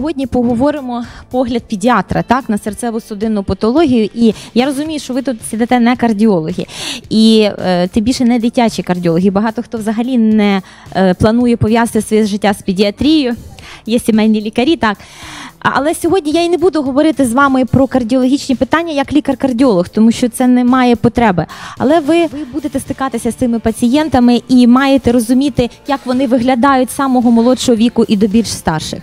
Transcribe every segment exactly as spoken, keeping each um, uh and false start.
сьогодні поговоримо погляд педіатра, так, на серцево-судинну патологію. І я розумію, що ви тут сидите не кардіологи, і е, тим більше не дитячі кардіологи. Багато хто взагалі не е, планує пов'язати своє життя з педіатрією. Є сімейні лікарі, так. Але сьогодні я і не буду говорити з вами про кардіологічні питання як лікар-кардіолог, тому що це не має потреби. Але ви, ви будете стикатися з цими пацієнтами і маєте розуміти, як вони виглядають з самого молодшого віку і до більш старших.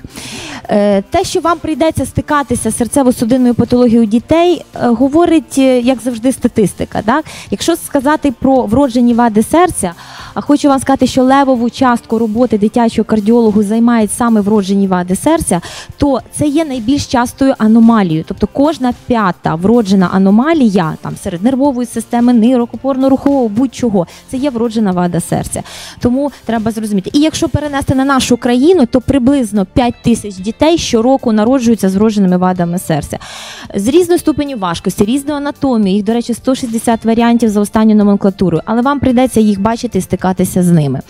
Те, що вам прийдеться стикатися з серцево-судинною патологією дітей, говорить, як завжди, статистика. Так? Якщо сказати про вроджені вади серця, хочу вам сказати, що левову частку роботи дитячого кардіологу займають саме вроджені вади серця, то це є найбільш частою аномалією. Тобто кожна п'ята вроджена аномалія там, серед нервової системи, нирок, опорно-рухового, будь-чого, це є вроджена вада серця. Тому треба зрозуміти. І якщо перенести на нашу країну, то приблизно п'ять тисяч дітей щороку народжуються з вродженими вадами серця. З різною ступеню важкості, різною анатомією, їх, до речі, сто шістдесят варіантів за останню номенклатурою, але вам прийдеться їх бачити і стикатися з ними.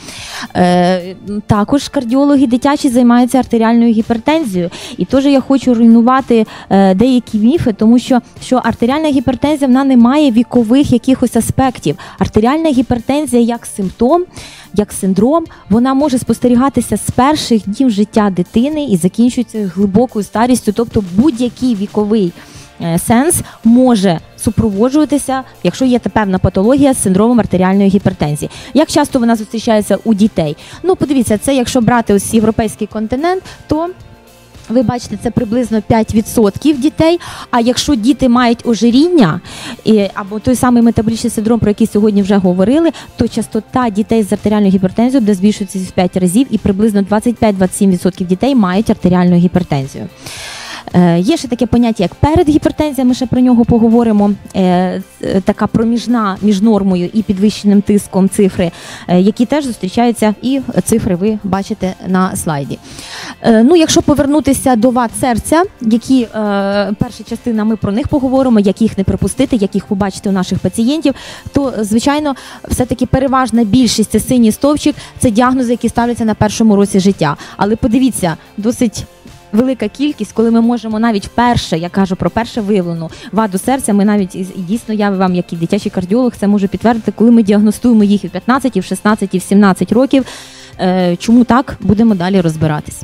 Е, також кардіологи дитячі займаються артеріальною гіпертензією. І теж я хочу руйнувати е, деякі міфи, тому що, що артеріальна гіпертензія, вона не має вікових якихось аспектів. Артеріальна гіпертензія як симптом, як синдром, вона може спостерігатися з перших днів життя дитини і закінчується глибокою старістю, тобто будь-який віковий е, сенс може супроводжуватися, якщо є певна патологія з синдромом артеріальної гіпертензії. Як часто вона зустрічається у дітей? Ну, подивіться, це якщо брати ось європейський континент, то ви бачите, це приблизно п'ять відсотків дітей, а якщо діти мають ожиріння, або той самий метаболічний синдром, про який сьогодні вже говорили, то частота дітей з артеріальною гіпертензією буде збільшуватися в п'ять разів, і приблизно двадцять п'ять - двадцять сім відсотків дітей мають артеріальну гіпертензію. Е, є ще таке поняття, як передгіпертензія, ми ще про нього поговоримо, е, така проміжна між нормою і підвищеним тиском цифри, е, які теж зустрічаються, і цифри ви бачите на слайді. Е, ну, якщо повернутися до вад серця, які, е, перша частина, ми про них поговоримо, як їх не пропустити, як їх побачити у наших пацієнтів, то, звичайно, все-таки переважна більшість, це синій стовпчик, це діагнози, які ставляться на першому році життя. Але подивіться, досить велика кількість, коли ми можемо навіть вперше, я кажу про перше виявлену ваду серця, ми навіть, і дійсно я вам, як і дитячий кардіолог, це можу підтвердити, коли ми діагностуємо їх і в п'ятнадцять, і в шістнадцять, і в сімнадцять років. Чому так? Будемо далі розбиратись.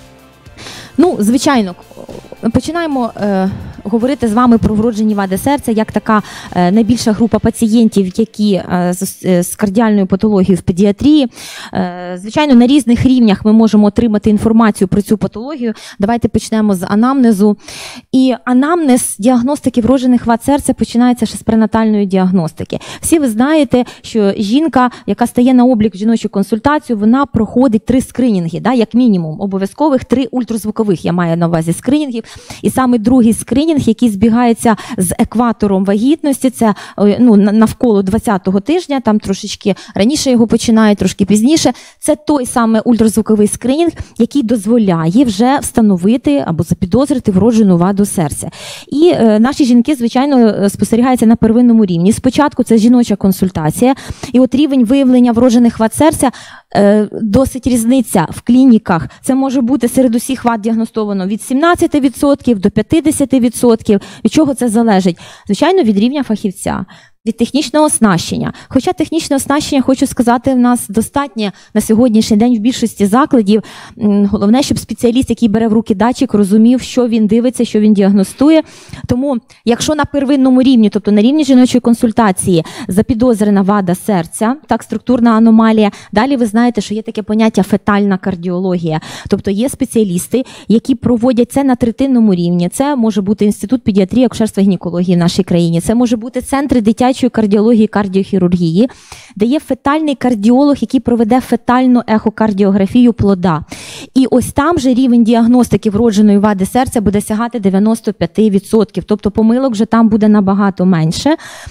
Ну, звичайно, починаємо е, говорити з вами про вроджені вади серця, як така е, найбільша група пацієнтів, які е, з, з кардіальною патологією в педіатрії. Е, звичайно, на різних рівнях ми можемо отримати інформацію про цю патологію. Давайте почнемо з анамнезу. І анамнез діагностики вроджених вад серця починається ще з пренатальної діагностики. Всі ви знаєте, що жінка, яка стає на облік в жіночу консультацію, вона проходить три скринінги, да, як мінімум, обов'язкових три ультразвукових. Я маю на увазі скринінгів. І саме другий скринінг, який збігається з екватором вагітності, це ну, навколо двадцятого тижня, там трошечки раніше його починають, трошки пізніше. Це той самий ультразвуковий скринінг, який дозволяє вже встановити або запідозрити вроджену ваду серця. І е, наші жінки, звичайно, спостерігаються на первинному рівні. Спочатку це жіноча консультація, і от рівень виявлення вроджених вад серця е, досить різниця в клініках. Це може бути серед усіх вад діагностовано від сімнадцяти відсотків до п'ятдесяти відсотків. Від чого це залежить? Звичайно, від рівня фахівця, від технічного оснащення. Хоча технічне оснащення, хочу сказати, в нас достатньо на сьогоднішній день в більшості закладів. Головне, щоб спеціаліст, який бере в руки датчик, розумів, що він дивиться, що він діагностує. Тому, якщо на первинному рівні, тобто на рівні жіночої консультації, запідозрена вада серця, так, структурна аномалія, далі ви знаєте, що є таке поняття фетальна кардіологія. Тобто є спеціалісти, які проводять це на третинному рівні. Це може бути інститут педіатрії, акушерства і гінекології в нашій країні. Це може бути центри дитячої кардіології і кардіохірургії, де є фетальний кардіолог, який проведе фетальну ехокардіографію плода. І ось там же рівень діагностики вродженої вади серця буде сягати дев'яносто п'ять відсотків. Тобто помилок вже там буде набагато менше.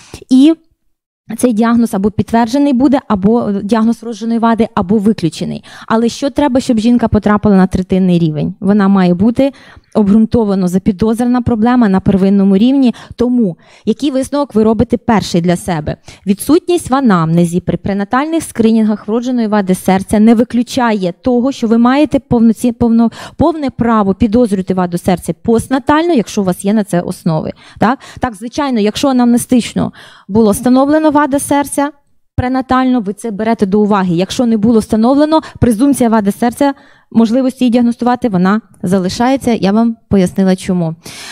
І цей діагноз або підтверджений буде, або діагноз вродженої вади, або виключений. Але що треба, щоб жінка потрапила на третинний рівень? Вона має бути обґрунтовано запідозрена проблема на первинному рівні. Тому, який висновок ви робите перший для себе? Відсутність в анамнезі при пренатальних скринінгах вродженої вади серця не виключає того, що ви маєте повноці, повно, повне право підозрювати ваду серця постнатально, якщо у вас є на це основи. Так, так звичайно, якщо анамнестично було встановлено вада серця, пренатально, ви це берете до уваги. Якщо не було встановлено, презумпція вади серця, можливості її діагностувати, вона залишається. Я вам пояснила, чому.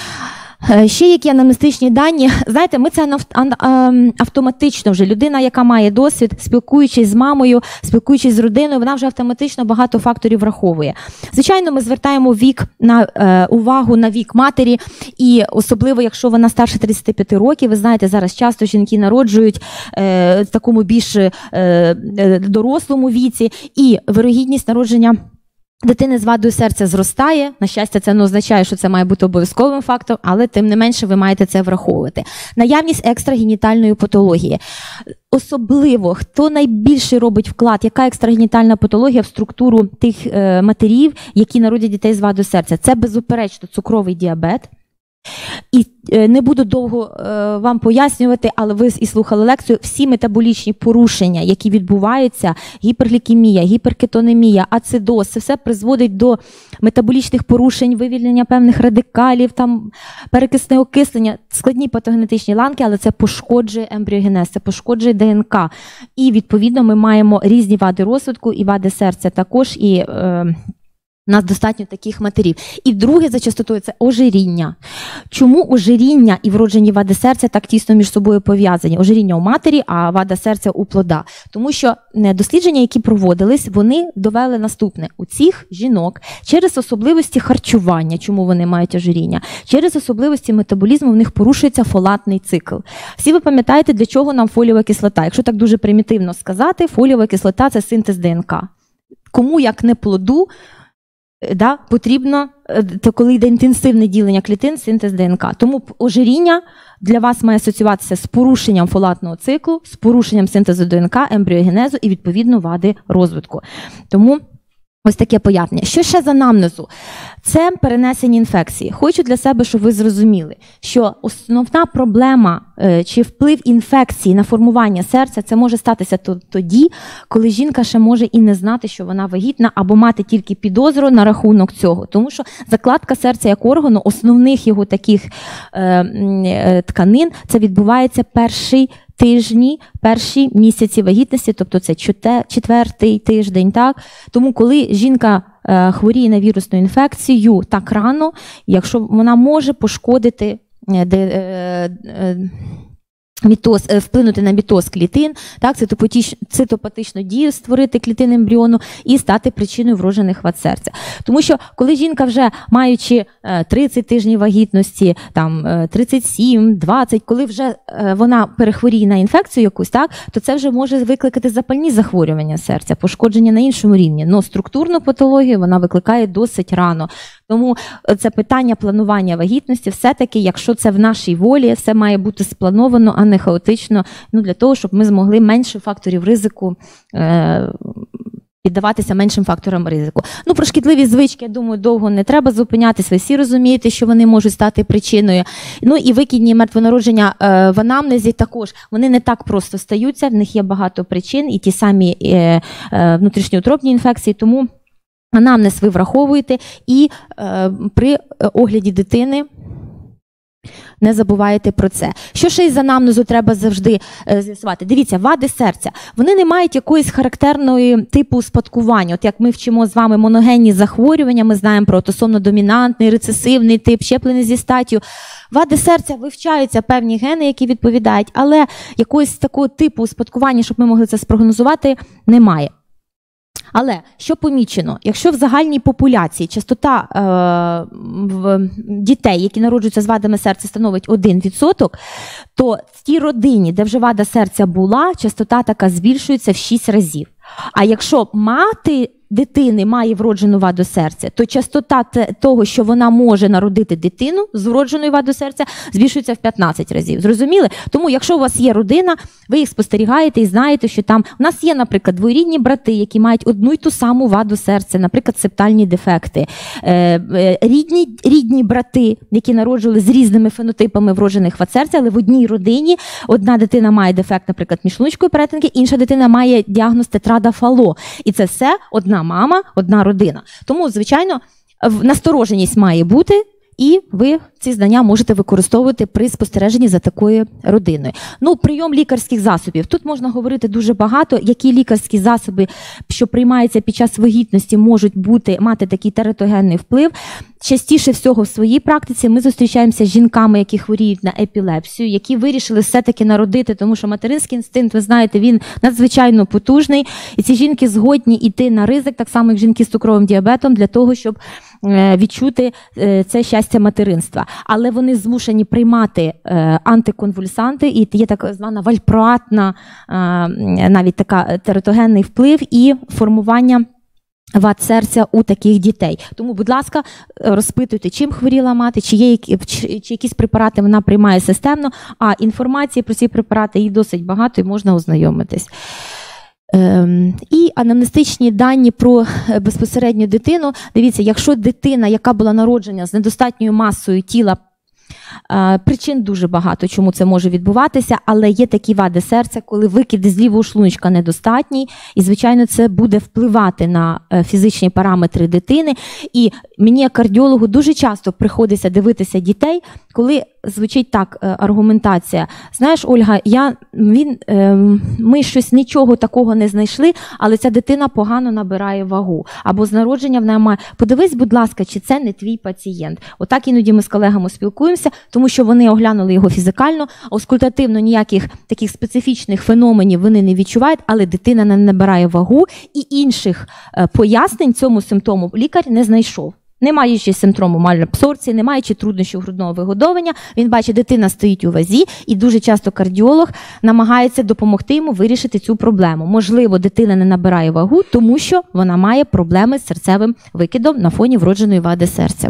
Ще які анамнестичні дані. Знаєте, ми це автоматично вже. Людина, яка має досвід, спілкуючись з мамою, спілкуючись з родиною, вона вже автоматично багато факторів враховує. Звичайно, ми звертаємо вік на, е, увагу на вік матері, і особливо, якщо вона старше тридцяти п'яти років, ви знаєте, зараз часто жінки народжують е, в такому більш е, дорослому віці, і вирогідність народження дитини з вадою серця зростає. На щастя, це не означає, що це має бути обов'язковим фактором, але тим не менше ви маєте це враховувати. Наявність екстрагенітальної патології. Особливо, хто найбільше робить вклад, яка екстрагенітальна патологія в структуру тих е, матерів, які народять дітей з вадою серця. Це безуперечно цукровий діабет. І не буду довго е, вам пояснювати, але ви і слухали лекцію, всі метаболічні порушення, які відбуваються, гіперглікемія, гіперкетонемія, ацидоз, це все призводить до метаболічних порушень, вивільнення певних радикалів, там, перекисне окислення, складні патогенетичні ланки, але це пошкоджує ембріогенез, це пошкоджує ДНК. І, відповідно, ми маємо різні вади розвитку і вади серця також, і е, у нас достатньо таких матерів. І друге за частотою – це ожиріння. Чому ожиріння і вроджені вади серця так тісно між собою пов'язані? Ожиріння у матері, а вада серця у плода. Тому що дослідження, які проводились, вони довели наступне. У цих жінок через особливості харчування, чому вони мають ожиріння, через особливості метаболізму в них порушується фолатний цикл. Всі ви пам'ятаєте, для чого нам фолієва кислота? Якщо так дуже примітивно сказати, фолієва кислота – це синтез ДНК. Кому, як не плоду, да, потрібно, то коли йде інтенсивне ділення клітин, синтез ДНК. Тому ожиріння для вас має асоціюватися з порушенням фолатного циклу, з порушенням синтезу ДНК, ембріогенезу і, відповідно, вади розвитку. Тому ось таке пояснення. Що ще з анамнезу? Це перенесені інфекції. Хочу для себе, щоб ви зрозуміли, що основна проблема чи вплив інфекції на формування серця, це може статися тоді, коли жінка ще може і не знати, що вона вагітна, або мати тільки підозру на рахунок цього. Тому що закладка серця як органу, основних його таких е, тканин, це відбувається перший тижні, перші місяці вагітності, тобто це четвертий тиждень, так? Тому коли жінка е, хворіє на вірусну інфекцію так рано, якщо вона може пошкодити е, де, е, е, мітоз, вплинути на мітоз клітин, так, цитопатичну дію створити клітин ембріону і стати причиною вроджених вад серця. Тому що коли жінка вже маючи тридцять тижнів вагітності, там тридцять сім, двадцять, коли вже вона перехворіє на інфекцію якусь, так, то це вже може викликати запальні захворювання серця, пошкодження на іншому рівні. Но структурну патологію вона викликає досить рано. Тому це питання планування вагітності, все-таки, якщо це в нашій волі, все має бути сплановано, а не хаотично, ну, для того, щоб ми змогли менше факторів ризику, е, піддаватися меншим факторам ризику. Ну, про шкідливі звички, я думаю, довго не треба зупинятися, ви всі розумієте, що вони можуть стати причиною. Ну, і викидні мертвонародження е, в анамнезі також, вони не так просто стаються, в них є багато причин, і ті самі е, е, внутрішньоутробні інфекції, тому анамнез ви враховуєте і е, при огляді дитини не забувайте про це. Що ще із анамнезу треба завжди е, з'ясувати? Дивіться, вади серця, вони не мають якоїсь характерної типу успадкування. От як ми вчимо з вами моногенні захворювання, ми знаємо про автосомно-домінантний, рецесивний тип, щеплений зі статтю. Вади серця вивчаються певні гени, які відповідають, але якогось такого типу успадкування, щоб ми могли це спрогнозувати, немає. Але, що помічено, якщо в загальній популяції частота е, в дітей, які народжуються з вадами серця, становить один відсоток, то в тій родині, де вже вада серця була, частота така збільшується в шість разів. А якщо мати дитини має вроджену ваду серця, то частота того, що вона може народити дитину з вродженою вадою серця, збільшується в п'ятнадцять разів. Зрозуміли? Тому, якщо у вас є родина, ви їх спостерігаєте і знаєте, що там... У нас є, наприклад, двоюрідні брати, які мають одну й ту саму ваду серця, наприклад, септальні дефекти. Рідні, рідні брати, які народжували з різними фенотипами вроджених вад серця, але в одній родині одна дитина має дефект, наприклад, міжшлуночкової перетинки, інша дитина має діагноз тетрада Фало. І це все одна мама, одна родина. Тому, звичайно, настороженість має бути, і ви ці знання можете використовувати при спостереженні за такою родиною. Ну, прийом лікарських засобів. Тут можна говорити дуже багато, які лікарські засоби, що приймаються під час вагітності, можуть бути, мати такий тератогенний вплив. Частіше всього в своїй практиці ми зустрічаємося з жінками, які хворіють на епілепсію, які вирішили все-таки народити, тому що материнський інстинкт, ви знаєте, він надзвичайно потужний. І ці жінки згодні йти на ризик, так само як жінки з цукровим діабетом, для того, щоб відчути це щастя материнства. Але вони змушені приймати антиконвульсанти, і є так звана вальпроатна, навіть така тератогенний вплив і формування вад серця у таких дітей. Тому, будь ласка, розпитуйте, чим хворіла мати, чи є чи якісь препарати вона приймає системно, а інформації про ці препарати їх досить багато і можна ознайомитись. І анамнестичні дані про безпосередню дитину. Дивіться, якщо дитина, яка була народжена з недостатньою масою тіла, причин дуже багато, чому це може відбуватися, але є такі вади серця, коли викиди з лівого шлуночка недостатні, і, звичайно, це буде впливати на фізичні параметри дитини. І мені, як кардіологу, дуже часто приходиться дивитися дітей, коли звучить так аргументація. Знаєш, Ольга, я, він, ми щось нічого такого не знайшли, але ця дитина погано набирає вагу. Або з народження в неї має. Подивись, будь ласка, чи це не твій пацієнт. Отак іноді ми з колегами спілкуємося, тому що вони оглянули його фізикально, аускультативно ніяких таких специфічних феноменів вони не відчувають, але дитина не набирає вагу, і інших пояснень цьому симптому лікар не знайшов. Не маючи синдрому малабсорбції, не маючи труднощів грудного вигодовування, він бачить, дитина стоїть у вазі, і дуже часто кардіолог намагається допомогти йому вирішити цю проблему. Можливо, дитина не набирає вагу, тому що вона має проблеми з серцевим викидом на фоні вродженої вади серця.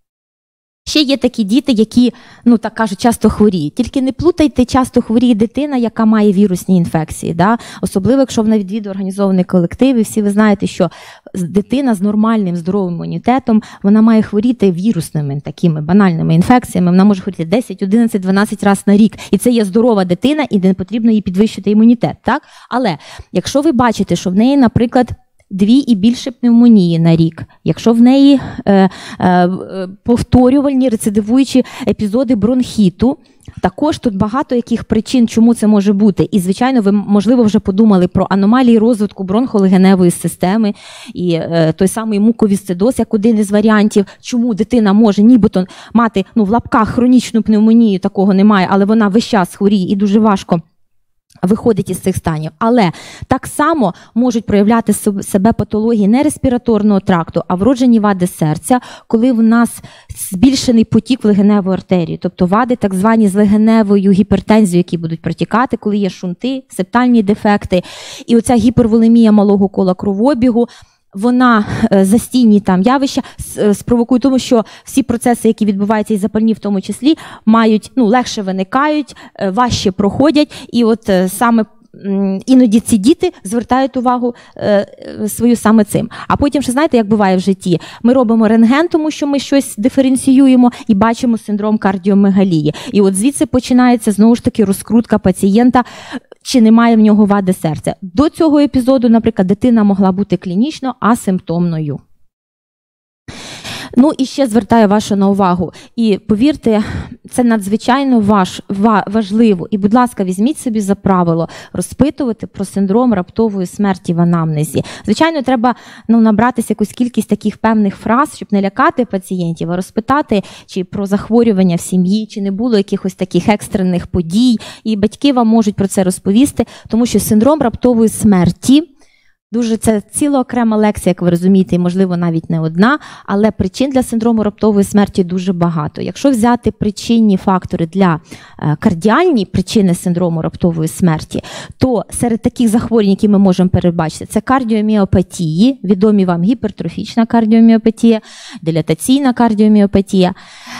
Ще є такі діти, які, ну так кажуть, часто хворіють. Тільки не плутайте, часто хворіє дитина, яка має вірусні інфекції. Да? Особливо, якщо вона відвідує організований колектив, і всі ви знаєте, що дитина з нормальним здоровим імунітетом, вона має хворіти вірусними такими банальними інфекціями. Вона може хворіти десять, одинадцять, дванадцять разів на рік. І це є здорова дитина, і не потрібно їй підвищити імунітет. Так? Але якщо ви бачите, що в неї, наприклад, дві і більше пневмонії на рік, якщо в неї е, е, повторювальні рецидивуючі епізоди бронхіту, також тут багато яких причин, чому це може бути. І, звичайно, ви, можливо, вже подумали про аномалії розвитку бронхолегеневої системи і е, той самий муковісцидоз, як один із варіантів, чому дитина може нібито мати, ну, в лапках хронічну пневмонію, такого немає, але вона весь час хворіє і дуже важко виходить із цих станів. Але так само можуть проявляти себе патології не респіраторного тракту, а вроджені вади серця, коли в нас збільшений потік в легеневу артерію. Тобто вади так звані з легеневою гіпертензією, які будуть протікати, коли є шунти, септальні дефекти. І оця гіперволемія малого кола кровообігу, вона, застійні там явища, спровокує тому, що всі процеси, які відбуваються і запальні в тому числі, мають, ну, легше виникають, важче проходять, і от саме іноді ці діти звертають увагу свою саме цим. А потім, ще знаєте, як буває в житті, ми робимо рентген, тому що ми щось диференціюємо і бачимо синдром кардіомегалії. І от звідси починається, знову ж таки, розкрутка пацієнта, чи немає в нього вади серця. До цього епізоду, наприклад, дитина могла бути клінічно асимптомною. Ну і ще звертаю вашу на увагу. І повірте, це надзвичайно важ, важливо. І, будь ласка, візьміть собі за правило розпитувати про синдром раптової смерті в анамнезі. Звичайно, треба, ну, набратися якусь кількість таких певних фраз, щоб не лякати пацієнтів, а розпитати, чи про захворювання в сім'ї, чи не було якихось таких екстрених подій. І батьки вам можуть про це розповісти, тому що синдром раптової смерті Дуже це ціла окрема лекція, як ви розумієте, і, можливо, навіть не одна, але причин для синдрому раптової смерті дуже багато. Якщо взяти причинні фактори для е, кардіальні причини синдрому раптової смерті, то серед таких захворювань, які ми можемо передбачити, це кардіоміопатії, відомі вам гіпертрофічна кардіоміопатія, дилатаційна кардіоміопатія.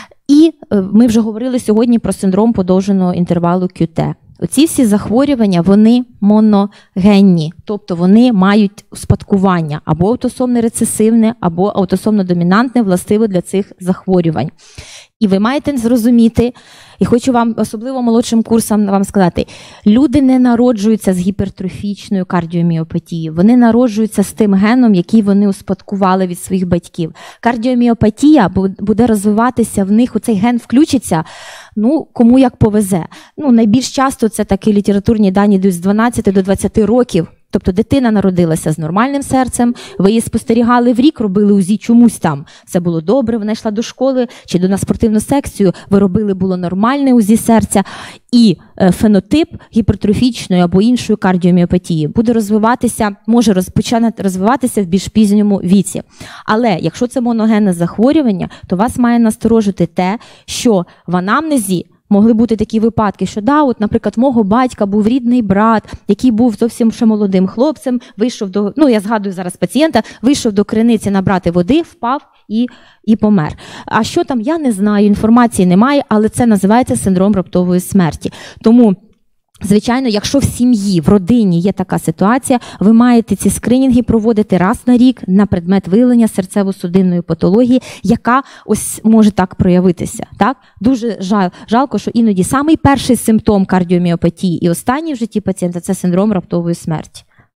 І е, ми вже говорили сьогодні про синдром подовженого інтервалу кю те. Оці всі захворювання, вони моногенні, тобто вони мають успадкування або аутосомне рецесивне, або аутосомно домінантне, властиве для цих захворювань. І ви маєте зрозуміти, і хочу вам, особливо молодшим курсам, вам сказати, люди не народжуються з гіпертрофічною кардіоміопатією, вони народжуються з тим геном, який вони успадкували від своїх батьків. Кардіоміопатія буде розвиватися, в них оцей ген включиться, ну, кому як повезе. Ну, найбільш часто це такі літературні дані з дванадцяти до двадцяти років. Тобто дитина народилася з нормальним серцем, ви її спостерігали в рік, робили УЗІ чомусь там. Все було добре, вона йшла до школи чи до на спортивну секцію, ви робили, було нормальне УЗІ серця. І фенотип гіпертрофічної або іншої кардіоміопатії буде розвиватися, може розпочати розвиватися в більш пізньому віці. Але якщо це моногенне захворювання, то вас має насторожити те, що в анамнезі могли бути такі випадки, що, да, от, наприклад, мого батька був рідний брат, який був зовсім ще молодим хлопцем, вийшов до, ну, я згадую зараз пацієнта, вийшов до криниці набрати води, впав і, і помер. А що там, я не знаю, інформації немає, але це називається синдром раптової смерті. Тому, звичайно, якщо в сім'ї, в родині є така ситуація, ви маєте ці скринінги проводити раз на рік на предмет виявлення серцево-судинної патології, яка ось може так проявитися. Так? Дуже жаль, жалко, що іноді самий перший симптом кардіоміопатії і останній в житті пацієнта – це синдром раптової смерті.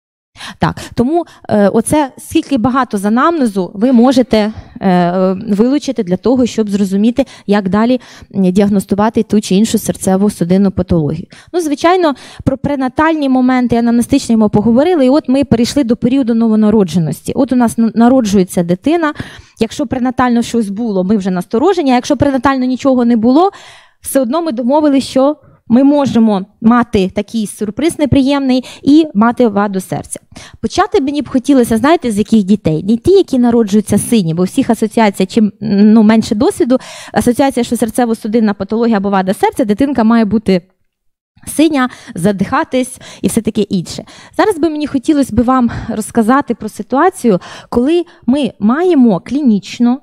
Так, тому е, оце скільки багато з анамнезу ви можете е, вилучити для того, щоб зрозуміти, як далі діагностувати ту чи іншу серцево-судинну патологію. Ну, звичайно, про пренатальні моменти анамнестичні ми поговорили, і от ми перейшли до періоду новонародженості. От у нас народжується дитина, якщо пренатально щось було, ми вже насторожені, а якщо пренатально нічого не було, все одно ми домовилися, що ми можемо мати такий сюрприз неприємний і мати ваду серця. Почати мені б хотілося, знаєте, з яких дітей? Не ті, які народжуються сині, бо всіх асоціація, чим ну, менше досвіду, асоціація, що серцево-судинна патологія або вада серця, дитинка має бути синя, задихатись і все таке інше. Зараз би мені хотілося б вам розказати про ситуацію, коли ми маємо клінічно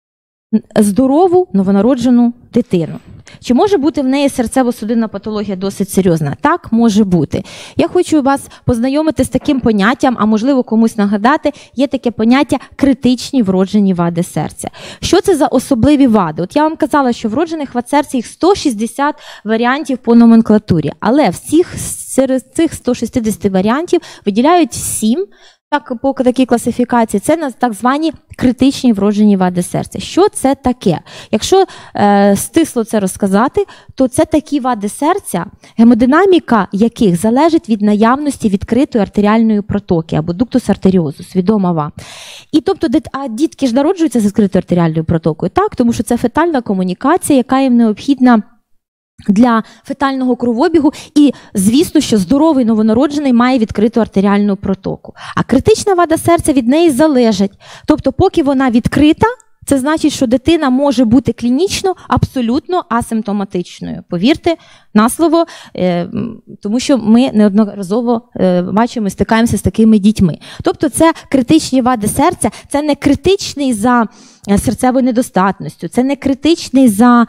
здорову новонароджену дитину. Чи може бути в неї серцево-судинна патологія досить серйозна? Так, може бути. Я хочу вас познайомити з таким поняттям, а можливо комусь нагадати, є таке поняття критичні вроджені вади серця. Що це за особливі вади? От я вам казала, що вроджених вад серця їх сто шістдесят варіантів по номенклатурі, але всіх серед цих ста шістдесяти варіантів виділяють сім, так, по такій класифікації, це так звані критичні вроджені вади серця. Що це таке? Якщо е, стисло це розказати, то це такі вади серця, гемодинаміка яких залежить від наявності відкритої артеріальної протоки або дуктус артеріозус, відома вам. І тобто, а дітки ж народжуються з відкритою артеріальною протокою? Так, тому що це фетальна комунікація, яка їм необхідна для фетального кровообігу, і, звісно, що здоровий новонароджений має відкриту артеріальну протоку. А критична вада серця від неї залежить. Тобто, поки вона відкрита, це значить, що дитина може бути клінічно абсолютно асимптоматичною. Повірте на слово, тому що ми неодноразово бачимо і стикаємося з такими дітьми. Тобто це критичні вади серця, це не критичний за серцевою недостатністю, це не критичний за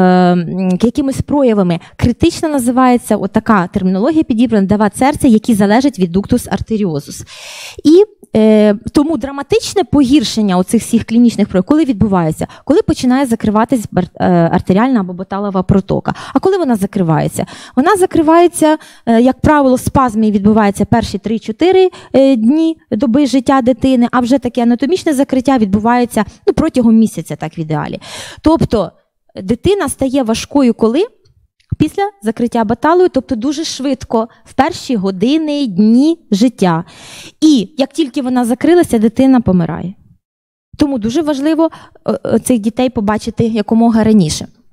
е, якимись проявами. Критична називається, от така термінологія підібрана, для вад серця, які залежать від дуктус артеріозус. І е, тому драматичне погіршення оцих всіх клінічних проявів, коли відбувається? Коли починає закриватись артеріальна або боталова протока. А коли вона закривається? Вона закривається, е, як правило, спазмі відбувається перші три-чотири е, дні доби життя дитини, а вже таке анатомічне закриття відбувається, ну, протягом місяця, так в ідеалі. Тобто дитина стає важкою коли? Після закриття баталою, тобто дуже швидко, в перші години, дні життя. І як тільки вона закрилася, дитина помирає. Тому дуже важливо цих дітей побачити якомога раніше.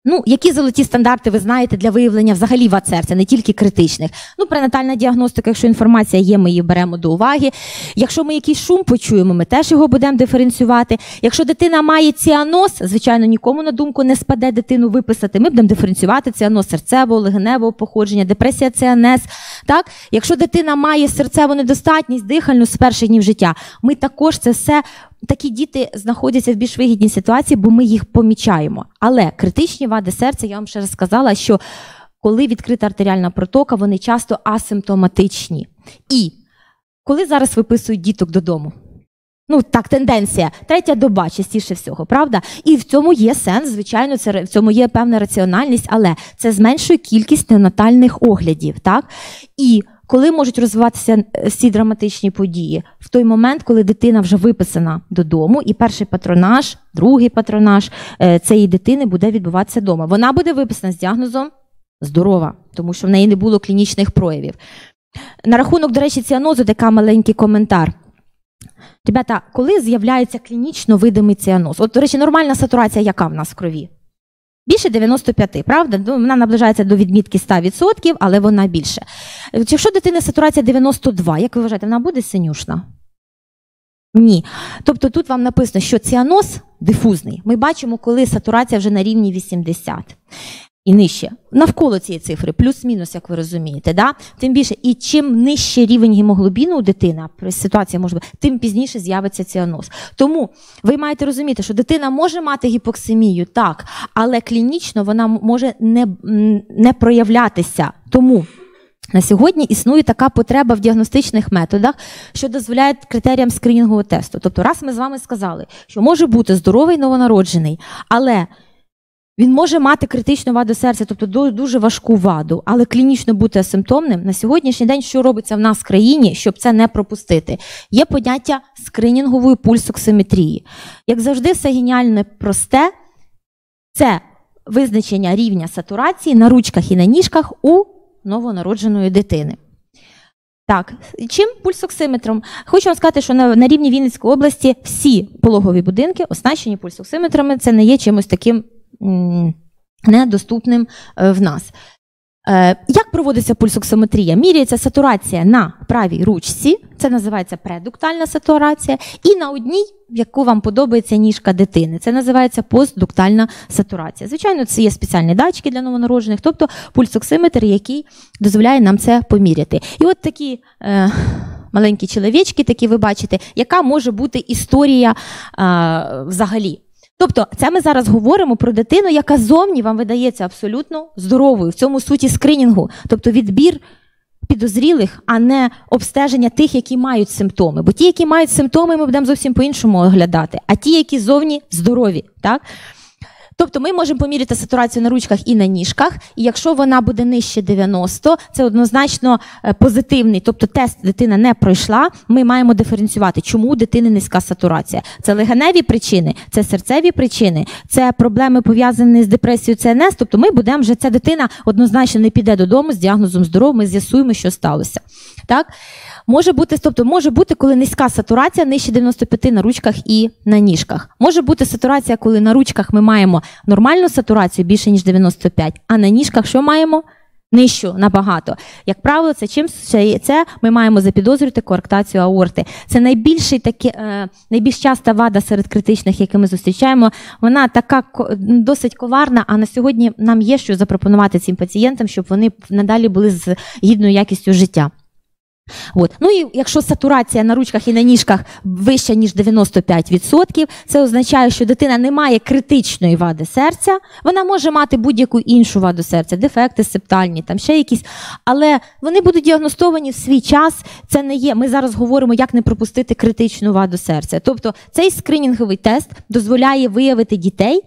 Ну, які золоті стандарти ви знаєте для виявлення взагалі вад серця, не тільки критичних? Ну, пренатальна діагностика, якщо інформація є, ми її беремо до уваги. Якщо ми якийсь шум почуємо, ми теж його будемо диференціювати. Якщо дитина має ціаноз, звичайно, нікому на думку не спаде дитину виписати, ми будемо диференціювати ціаноз серцевого, легеневого походження, депресія це ен ес. Так? Якщо дитина має серцеву недостатність, дихальну з перших днів життя, ми також це все... Такі діти знаходяться в більш вигідній ситуації, бо ми їх помічаємо. Але критичні вади серця, я вам ще раз сказала, що коли відкрита артеріальна протока, вони часто асимптоматичні. І коли зараз виписують діток додому? Ну, так, тенденція. Третя доба, частіше всього, правда? І в цьому є сенс, звичайно, це, в цьому є певна раціональність, але це зменшує кількість неонатальних оглядів, так? І коли можуть розвиватися ці драматичні події? В той момент, коли дитина вже виписана додому, і перший патронаж, другий патронаж цієї дитини буде відбуватися вдома. Вона буде виписана з діагнозом здорова, тому що в неї не було клінічних проявів. На рахунок, до речі, ціанозу, така маленький коментар. Ребята, коли з'являється клінічно видимий ціаноз? От, до речі, нормальна сатурація яка в нас в крові? Більше дев'яносто п'ять, правда? Вона наближається до відмітки сто відсотків, але вона більше. Якщо дитина сатурація дев'яносто два, як ви вважаєте, вона буде синюшна? Ні. Тобто тут вам написано, що ціаноз дифузний. Ми бачимо, коли сатурація вже на рівні вісімдесят. І нижче. Навколо цієї цифри, плюс-мінус, як ви розумієте. Да? Тим більше, і чим нижче рівень гемоглобіну у дитини, ситуація може бути, тим пізніше з'явиться ціаноз. Тому ви маєте розуміти, що дитина може мати гіпоксемію, так, але клінічно вона може не, не проявлятися. Тому на сьогодні існує така потреба в діагностичних методах, що дозволяє критеріям скринінгового тесту. Тобто, раз ми з вами сказали, що може бути здоровий новонароджений, але він може мати критичну ваду серця, тобто дуже важку ваду, але клінічно бути асимптомним. На сьогоднішній день що робиться в нас в країні, щоб це не пропустити? Є поняття скринінгової пульсоксиметрії. Як завжди, все геніальне просте – це визначення рівня сатурації на ручках і на ніжках у новонародженої дитини. Так, чим? Пульсоксиметром. Хочу вам сказати, що на, на рівні Вінницької області всі пологові будинки оснащені пульсоксиметрами. Це не є чимось таким недоступним в нас. Як проводиться пульсоксиметрія? Міряється сатурація на правій ручці, це називається предуктальна сатурація, і на одній, яку вам подобається ніжка дитини, це називається постдуктальна сатурація. Звичайно, це є спеціальні датчики для новонароджених, тобто пульсоксиметр, який дозволяє нам це поміряти. І от такі е, маленькі чоловічки, такі ви бачите, яка може бути історія е, взагалі. Тобто, це ми зараз говоримо про дитину, яка зовні вам видається абсолютно здоровою, в цьому суті скринінгу, тобто відбір підозрілих, а не обстеження тих, які мають симптоми. Бо ті, які мають симптоми, ми будемо зовсім по-іншому оглядати, а ті, які зовні здорові, так? Тобто ми можемо поміряти сатурацію на ручках і на ніжках, і якщо вона буде нижче дев'яносто, це однозначно позитивний, тобто тест дитина не пройшла, ми маємо диференціювати, чому у дитини низька сатурація. Це легеневі причини, це серцеві причини, це проблеми пов'язані з депресією це ен ес, тобто ми будемо вже, ця дитина однозначно не піде додому з діагнозом здоров, ми з'ясуємо, що сталося. Так? Може бути, тобто може бути, коли низька сатурація нижче дев'яносто п'ять на ручках і на ніжках. Може бути сатурація, коли на ручках ми маємо нормальну сатурацію більше, ніж дев'яносто п'ять, а на ніжках що маємо? Нижчу набагато. Як правило, це чим це ми маємо запідозрювати коарктацію аорти. Це найбільший такі, е, найбільш часта вада серед критичних, які ми зустрічаємо. Вона така досить коварна, а на сьогодні нам є що запропонувати цим пацієнтам, щоб вони надалі були з гідною якістю життя. От. Ну і якщо сатурація на ручках і на ніжках вища, ніж дев'яносто п'ять відсотків, це означає, що дитина не має критичної вади серця, вона може мати будь-яку іншу ваду серця, дефекти септальні, там ще якісь, але вони будуть діагностовані в свій час, це не є, ми зараз говоримо, як не пропустити критичну ваду серця. Тобто цей скринінговий тест дозволяє виявити дітей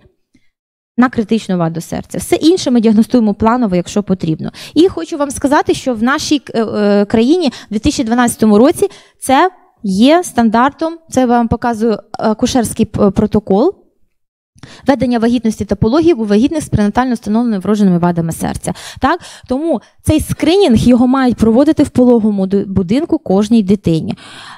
на критичну ваду серця. Все інше ми діагностуємо планово, якщо потрібно. І хочу вам сказати, що в нашій е, країні в дві тисячі дванадцятому році це є стандартом, це вам показую акушерський протокол, ведення вагітності та пологів у вагітних з пренатально встановленими вродженими вадами серця. Так? Тому цей скринінг його мають проводити в пологовому будинку кожній дитині.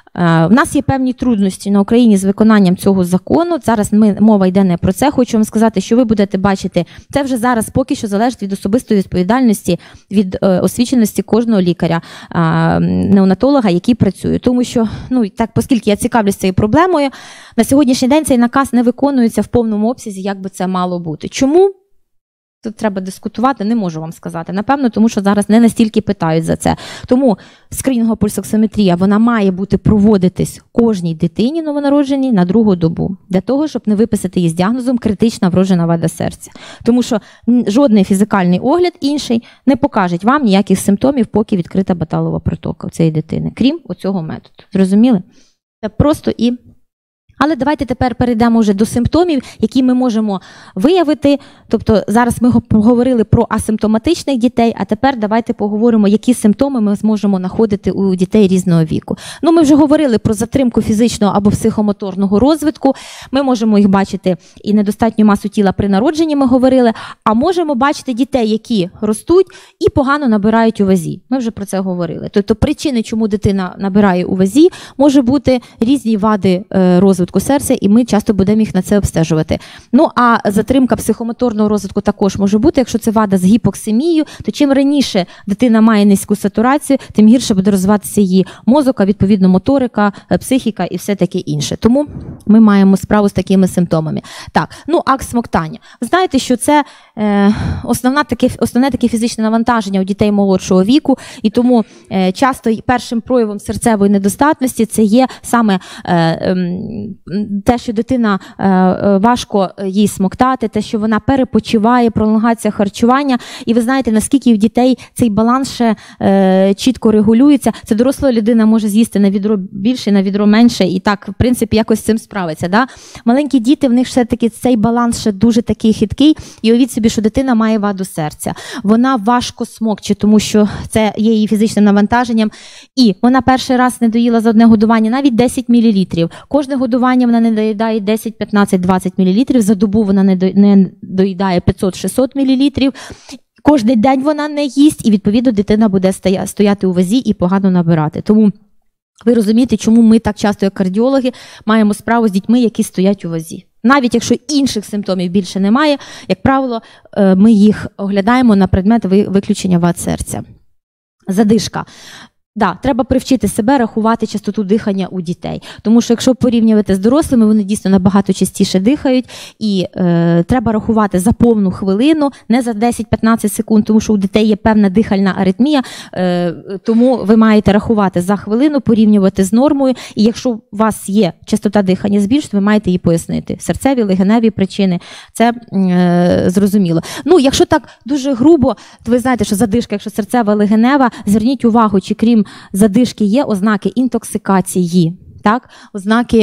В нас є певні трудності на Україні з виконанням цього закону. Зараз ми, мова йде не про це. Хочу вам сказати, що ви будете бачити, це вже зараз поки що залежить від особистої відповідальності, від е, освіченості кожного лікаря, е, неонатолога, який працює. Тому що, ну, так, оскільки я цікавлюсь цією проблемою, на сьогоднішній день цей наказ не виконується в повному обсязі, як би це мало бути. Чому? Тут треба дискутувати, не можу вам сказати. Напевно, тому що зараз не настільки питають за це. Тому скринінгова пульсоксиметрія, вона має бути проводитись кожній дитині новонародженій на другу добу. Для того, щоб не виписати її з діагнозом критична вроджена вада серця. Тому що жодний фізикальний огляд інший не покаже вам ніяких симптомів, поки відкрита баталова протока у цієї дитини. Крім оцього методу. Зрозуміли? Це просто і... Але давайте тепер перейдемо вже до симптомів, які ми можемо виявити. Тобто зараз ми поговорили про асимптоматичних дітей, а тепер давайте поговоримо, які симптоми ми зможемо знаходити у дітей різного віку. Ну, ми вже говорили про затримку фізичного або психомоторного розвитку. Ми можемо їх бачити і недостатню масу тіла при народженні, ми говорили, а можемо бачити дітей, які ростуть і погано набирають у вазі. Ми вже про це говорили. Тобто причини, чому дитина набирає у вазі, може бути різні вади розвитку серця, і ми часто будемо їх на це обстежувати. Ну, а затримка психомоторного розвитку також може бути, якщо це вада з гіпоксемією, то чим раніше дитина має низьку сатурацію, тим гірше буде розвиватися її мозок, а відповідно моторика, психіка і все таке інше. Тому ми маємо справу з такими симптомами. Так, ну, акт смоктання. Ви знаєте, що це е, основна таке, основне таке фізичне навантаження у дітей молодшого віку, і тому е, часто першим проявом серцевої недостатності це є саме е, е, те, що дитина е, важко їй смоктати, те, що вона перепочиває, пролонгація харчування. І ви знаєте, наскільки в дітей цей баланс ще е, чітко регулюється. Це доросла людина може з'їсти на відро більше, на відро менше, і так, в принципі, якось з цим справиться. Да? Маленькі діти, в них все-таки цей баланс ще дуже такий хиткий. І уявіть собі, що дитина має ваду серця. Вона важко смокче, тому що це є її фізичним навантаженням. І вона перший раз не доїла за одне годування навіть десять мілілітрів. Кожне годування вона не доїдає десять, п'ятнадцять, двадцять мілілітрів, за добу вона не доїдає п'ятсот-шістсот мілілітрів. Кожен день вона не їсть, і відповідно дитина буде стояти у вазі і погано набирати. Тому ви розумієте, чому ми так часто, як кардіологи, маємо справу з дітьми, які стоять у вазі. Навіть якщо інших симптомів більше немає, як правило, ми їх оглядаємо на предмет виключення вад серця. Задишка. Да, треба привчити себе рахувати частоту дихання у дітей. Тому що якщо порівнювати з дорослими, вони дійсно набагато частіше дихають. І е, треба рахувати за повну хвилину, не за десять-п'ятнадцять секунд, тому що у дітей є певна дихальна аритмія. Е, тому ви маєте рахувати за хвилину, порівнювати з нормою. І якщо у вас є частота дихання збільшена, ви маєте її пояснити. Серцеві, легеневі причини. Це е, зрозуміло. Ну, якщо так дуже грубо, то ви знаєте, що задишка, якщо серцева, легенева, зверніть увагу, чи крім задишки є ознаки інтоксикації, так? Ознаки,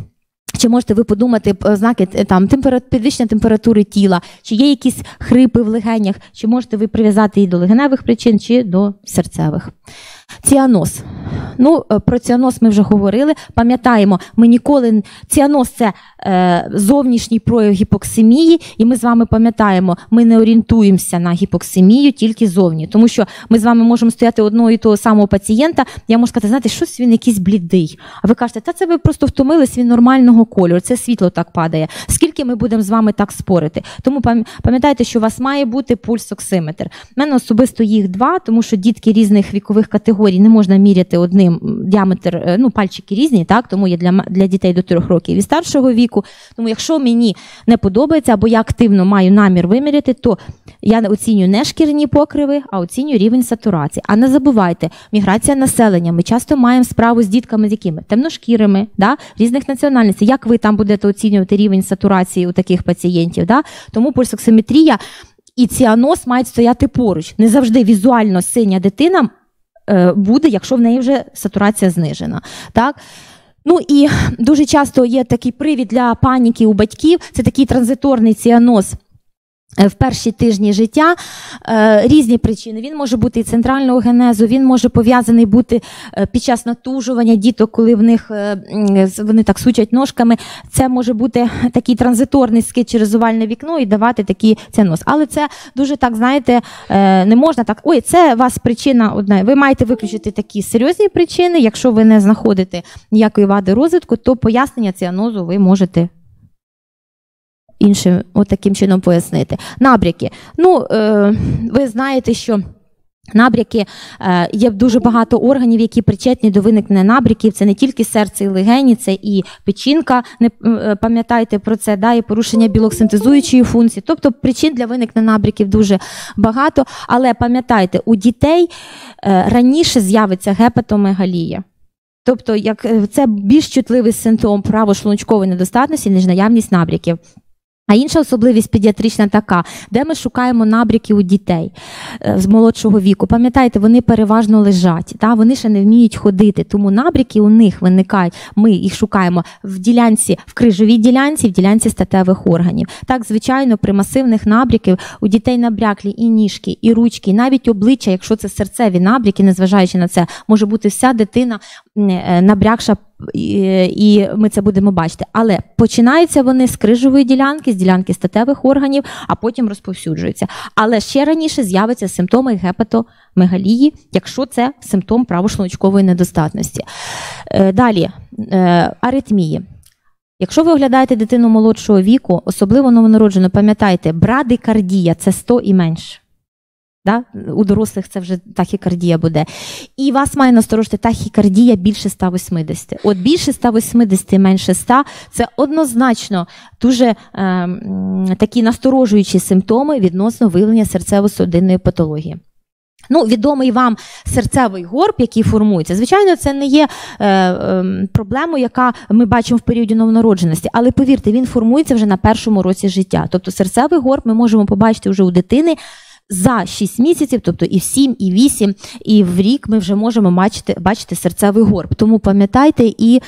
чи можете ви подумати, ознаки там, температури, підвищення температури тіла, чи є якісь хрипи в легенях, чи можете ви прив'язати її до легеневих причин, чи до серцевих. Ціаноз. Ну, про ціаноз ми вже говорили. Пам'ятаємо, ми ніколи... Ціаноз – це е, зовнішній прояв гіпоксемії, і ми з вами пам'ятаємо, ми не орієнтуємося на гіпоксемію тільки зовні. Тому що ми з вами можемо стояти одного і того самого пацієнта, я можу сказати, знаєте, щось він якийсь блідий. А ви кажете, та це ви просто втомились, він нормального кольору, це світло так падає. Скільки ми будемо з вами так спорити? Тому пам'ятайте, що у вас має бути пульсоксиметр. У мене особисто їх два, тому що дітки різних вікових категорій не можна міряти одним діаметр, ну, пальчики різні, так, тому є для, для дітей до трьох років і старшого віку. Тому якщо мені не подобається, або я активно маю намір виміряти, то я оцінюю не шкіряні покриви, а оцінюю рівень сатурації. А не забувайте, міграція населення. Ми часто маємо справу з дітками, з якими? Темношкірими, да, різних національностей. Як ви там будете оцінювати рівень сатурації у таких пацієнтів? Да? Тому пульсоксиметрія і ціаноз мають стояти поруч. Не завжди візуально синя дитина буде, якщо в неї вже сатурація знижена. Так? Ну і дуже часто є такий привід для паніки у батьків, це такий транзиторний ціаноз в перші тижні життя, різні причини. Він може бути і центрального генезу, він може пов'язаний бути під час натужування діток, коли в них вони так сучать ножками. Це може бути такий транзиторний скид через овальне вікно і давати такий цианоз. Але це дуже так, знаєте, не можна так, ой, це у вас причина одна. Ви маєте виключити такі серйозні причини. Якщо ви не знаходите ніякої вади розвитку, то пояснення цианозу ви можете іншим от таким чином пояснити. Набряки. Ну, е, ви знаєте, що набряки, е, є дуже багато органів, які причетні до виникнення набряків. Це не тільки серце і легені, це і печінка, не е, пам'ятайте про це, да, і порушення білок-синтезуючої функції. Тобто причин для виникнення набряків дуже багато. Але пам'ятайте, у дітей е, раніше з'явиться гепатомегалія. Тобто, як, це більш чутливий симптом правошлуночкової недостатності, ніж наявність набряків. А інша особливість педіатрична така, де ми шукаємо набряки у дітей з молодшого віку. Пам'ятаєте, вони переважно лежать, та? Вони ще не вміють ходити, тому набряки у них виникають, ми їх шукаємо в ділянці, в крижовій ділянці, в ділянці статевих органів. Так, звичайно, при масивних набряків у дітей набряклі і ніжки, і ручки, і навіть обличчя, якщо це серцеві набряки, незважаючи на це, може бути вся дитина набрякша, і ми це будемо бачити. Але починаються вони з крижової ділянки, з ділянки статевих органів, а потім розповсюджуються. Але ще раніше з'являться симптоми гепатомегалії, якщо це симптом правошлуночкової недостатності. Далі, аритмії. Якщо ви оглядаєте дитину молодшого віку, особливо новонароджену, пам'ятайте, брадикардія – це сто і менше. Да? У дорослих це вже тахікардія буде. І вас має насторожити тахікардія більше ста вісімдесят. От більше ста вісімдесят, менше ста – це однозначно дуже е, такі насторожуючі симптоми відносно виявлення серцево-судинної патології. Ну, відомий вам серцевий горб, який формується, звичайно, це не є е, е, проблемою, яка ми бачимо в періоді новонародженості, але повірте, він формується вже на першому році життя. Тобто серцевий горб ми можемо побачити вже у дитини за шість місяців, тобто і в сім, і в вісім, і в рік ми вже можемо бачити, бачити серцевий горб. Тому пам'ятайте, і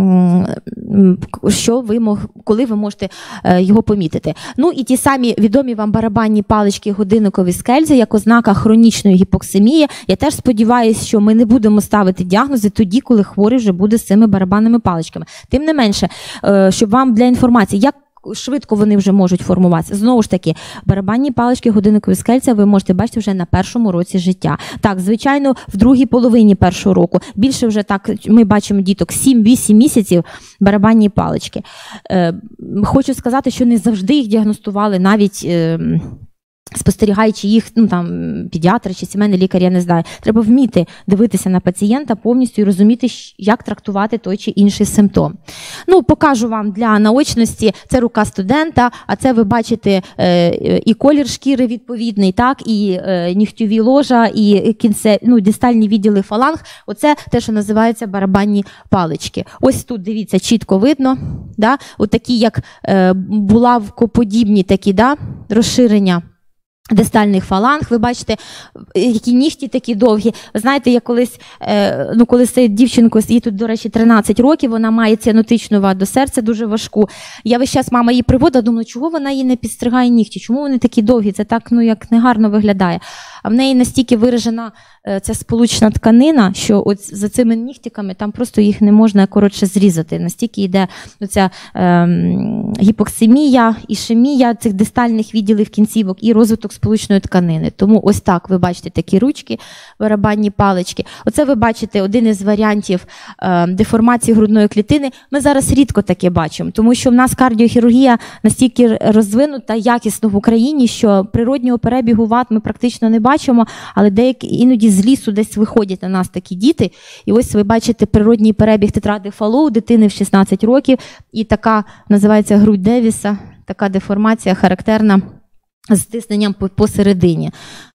що ви мог, коли ви можете його помітити. Ну і ті самі відомі вам барабанні палички, годинникові скельзи, як ознака хронічної гіпоксемії. Я теж сподіваюся, що ми не будемо ставити діагнози тоді, коли хворий вже буде з цими барабанними паличками. Тим не менше, щоб вам для інформації, як швидко вони вже можуть формуватися. Знову ж таки, барабанні палички, годинникові скельця ви можете бачити вже на першому році життя. Так, звичайно, в другій половині першого року. Більше вже так, ми бачимо діток сім-вісім місяців барабанні палички. Е, хочу сказати, що не завжди їх діагностували, навіть е, спостерігаючи їх, ну там, педіатри чи сімейний лікар, я не знаю. Треба вміти дивитися на пацієнта повністю і розуміти, як трактувати той чи інший симптом. Ну, покажу вам для наочності, це рука студента, а це ви бачите е, і колір шкіри відповідний, так, і е, нігтьові ложа, і кінце, ну, дистальні відділи фаланг. Оце те, що називається барабанні палички. Ось тут, дивіться, чітко видно, да, отакі, як е, булавкоподібні такі, да, розширення дистальних фаланг, ви бачите, які нігті такі довгі. Ви знаєте, я колись, е, ну, коли з дівчинкою, їй тут, до речі, тринадцять років, вона має ціанотичну ваду серця, дуже важку. Я весь час, мама її приводила, думаю, чого вона їй не підстригає нігті, чому вони такі довгі, це так, ну, як негарно виглядає. А в неї настільки виражена е, ця сполучна тканина, що от за цими нігтиками там просто їх не можна, коротше, зрізати. Настільки йде ця е, гіпоксемія, ішемія цих дистальних відділів кінцівок і розвиток сполучної тканини. Тому ось так ви бачите такі ручки, барабанні палички. Оце ви бачите один із варіантів е, деформації грудної клітини. Ми зараз рідко таке бачимо, тому що в нас кардіохірургія настільки розвинута, якісно в Україні, що природнього перебігу вад ми практично не бачимо, але деякі іноді з лісу десь виходять на нас такі діти. І ось ви бачите природній перебіг тетради Фало у дитини в шістнадцять років, і така називається грудь Девіса, така деформація характерна з стисненням посередині.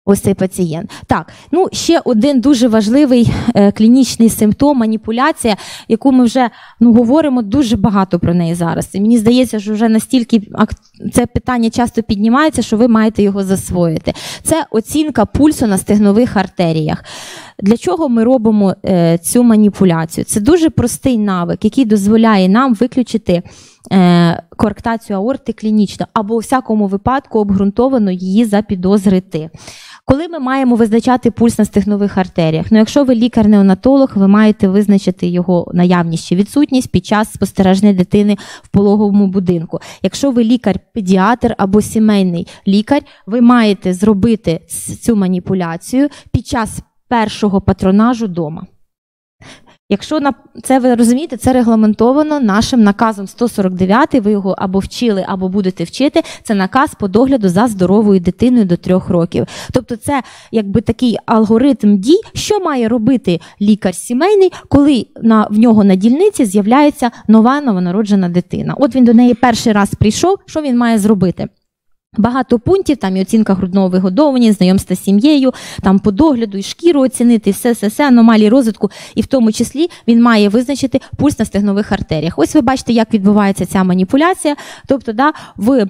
Ось цей пацієнт. Так, ну ще один дуже важливий е, клінічний симптом – маніпуляція, яку ми вже ну, говоримо дуже багато про неї зараз. І мені здається, що вже настільки це питання часто піднімається, що ви маєте його засвоїти. Це оцінка пульсу на стегнових артеріях. Для чого ми робимо е, цю маніпуляцію? Це дуже простий навик, який дозволяє нам виключити е, коарктацію аорти клінічно, або у всякому випадку обґрунтовано її запідозрити. Коли ми маємо визначати пульс на стегнових артеріях? Ну, якщо ви лікар-неонатолог, ви маєте визначити його наявність чи відсутність під час спостереження дитини в пологовому будинку. Якщо ви лікар-педіатр або сімейний лікар, ви маєте зробити цю маніпуляцію під час першого патронажу вдома. Якщо на це ви розумієте, це регламентовано нашим наказом сто сорок дев'ять, ви його або вчили, або будете вчити, це наказ по догляду за здоровою дитиною до трьох років. Тобто це якби такий алгоритм дій, що має робити лікар сімейний, коли на, в нього на дільниці з'являється нова новонароджена дитина. От він до неї перший раз прийшов, що він має зробити? Багато пунктів, там і оцінка грудного вигодовування, знайомства з сім'єю, там по догляду, і шкіру оцінити, все, все, все, аномалії розвитку. І в тому числі він має визначити пульс на стегнових артеріях. Ось ви бачите, як відбувається ця маніпуляція. Тобто, да, в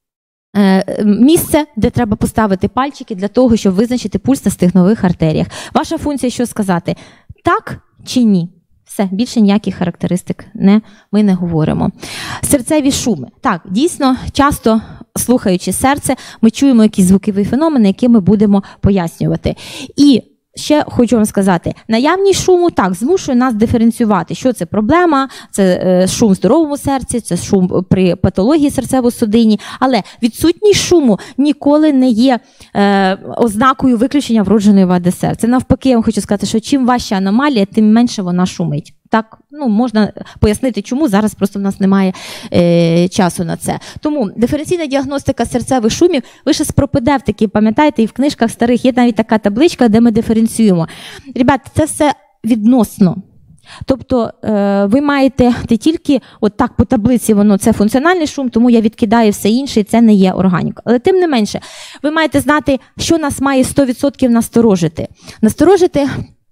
е, місце, де треба поставити пальчики для того, щоб визначити пульс на стегнових артеріях. Ваша функція що сказати? Так чи ні? Все, більше ніяких характеристик не, ми не говоримо. Серцеві шуми. Так, дійсно, часто слухаючи серце, ми чуємо якісь звукові феномени, які ми будемо пояснювати. І ще хочу вам сказати, наявність шуму, так, змушує нас диференціювати, що це проблема, це е, шум в здоровому серці, це шум при патології серцево-судинній, але відсутність шуму ніколи не є е, ознакою виключення вродженої вади серця. Навпаки, я вам хочу сказати, що чим важча аномалія, тим менше вона шумить. Так, ну, можна пояснити, чому, зараз просто в нас немає е, часу на це. Тому диференційна діагностика серцевих шумів, ви ще з пропедевтики, пам'ятаєте, і в книжках старих є навіть така табличка, де ми диференціюємо. Ребят, це все відносно. Тобто е, ви маєте не тільки, от так по таблиці воно, це функціональний шум, тому я відкидаю все інше, і це не є органіка. Але тим не менше, ви маєте знати, що нас має сто відсотків насторожити. Насторожити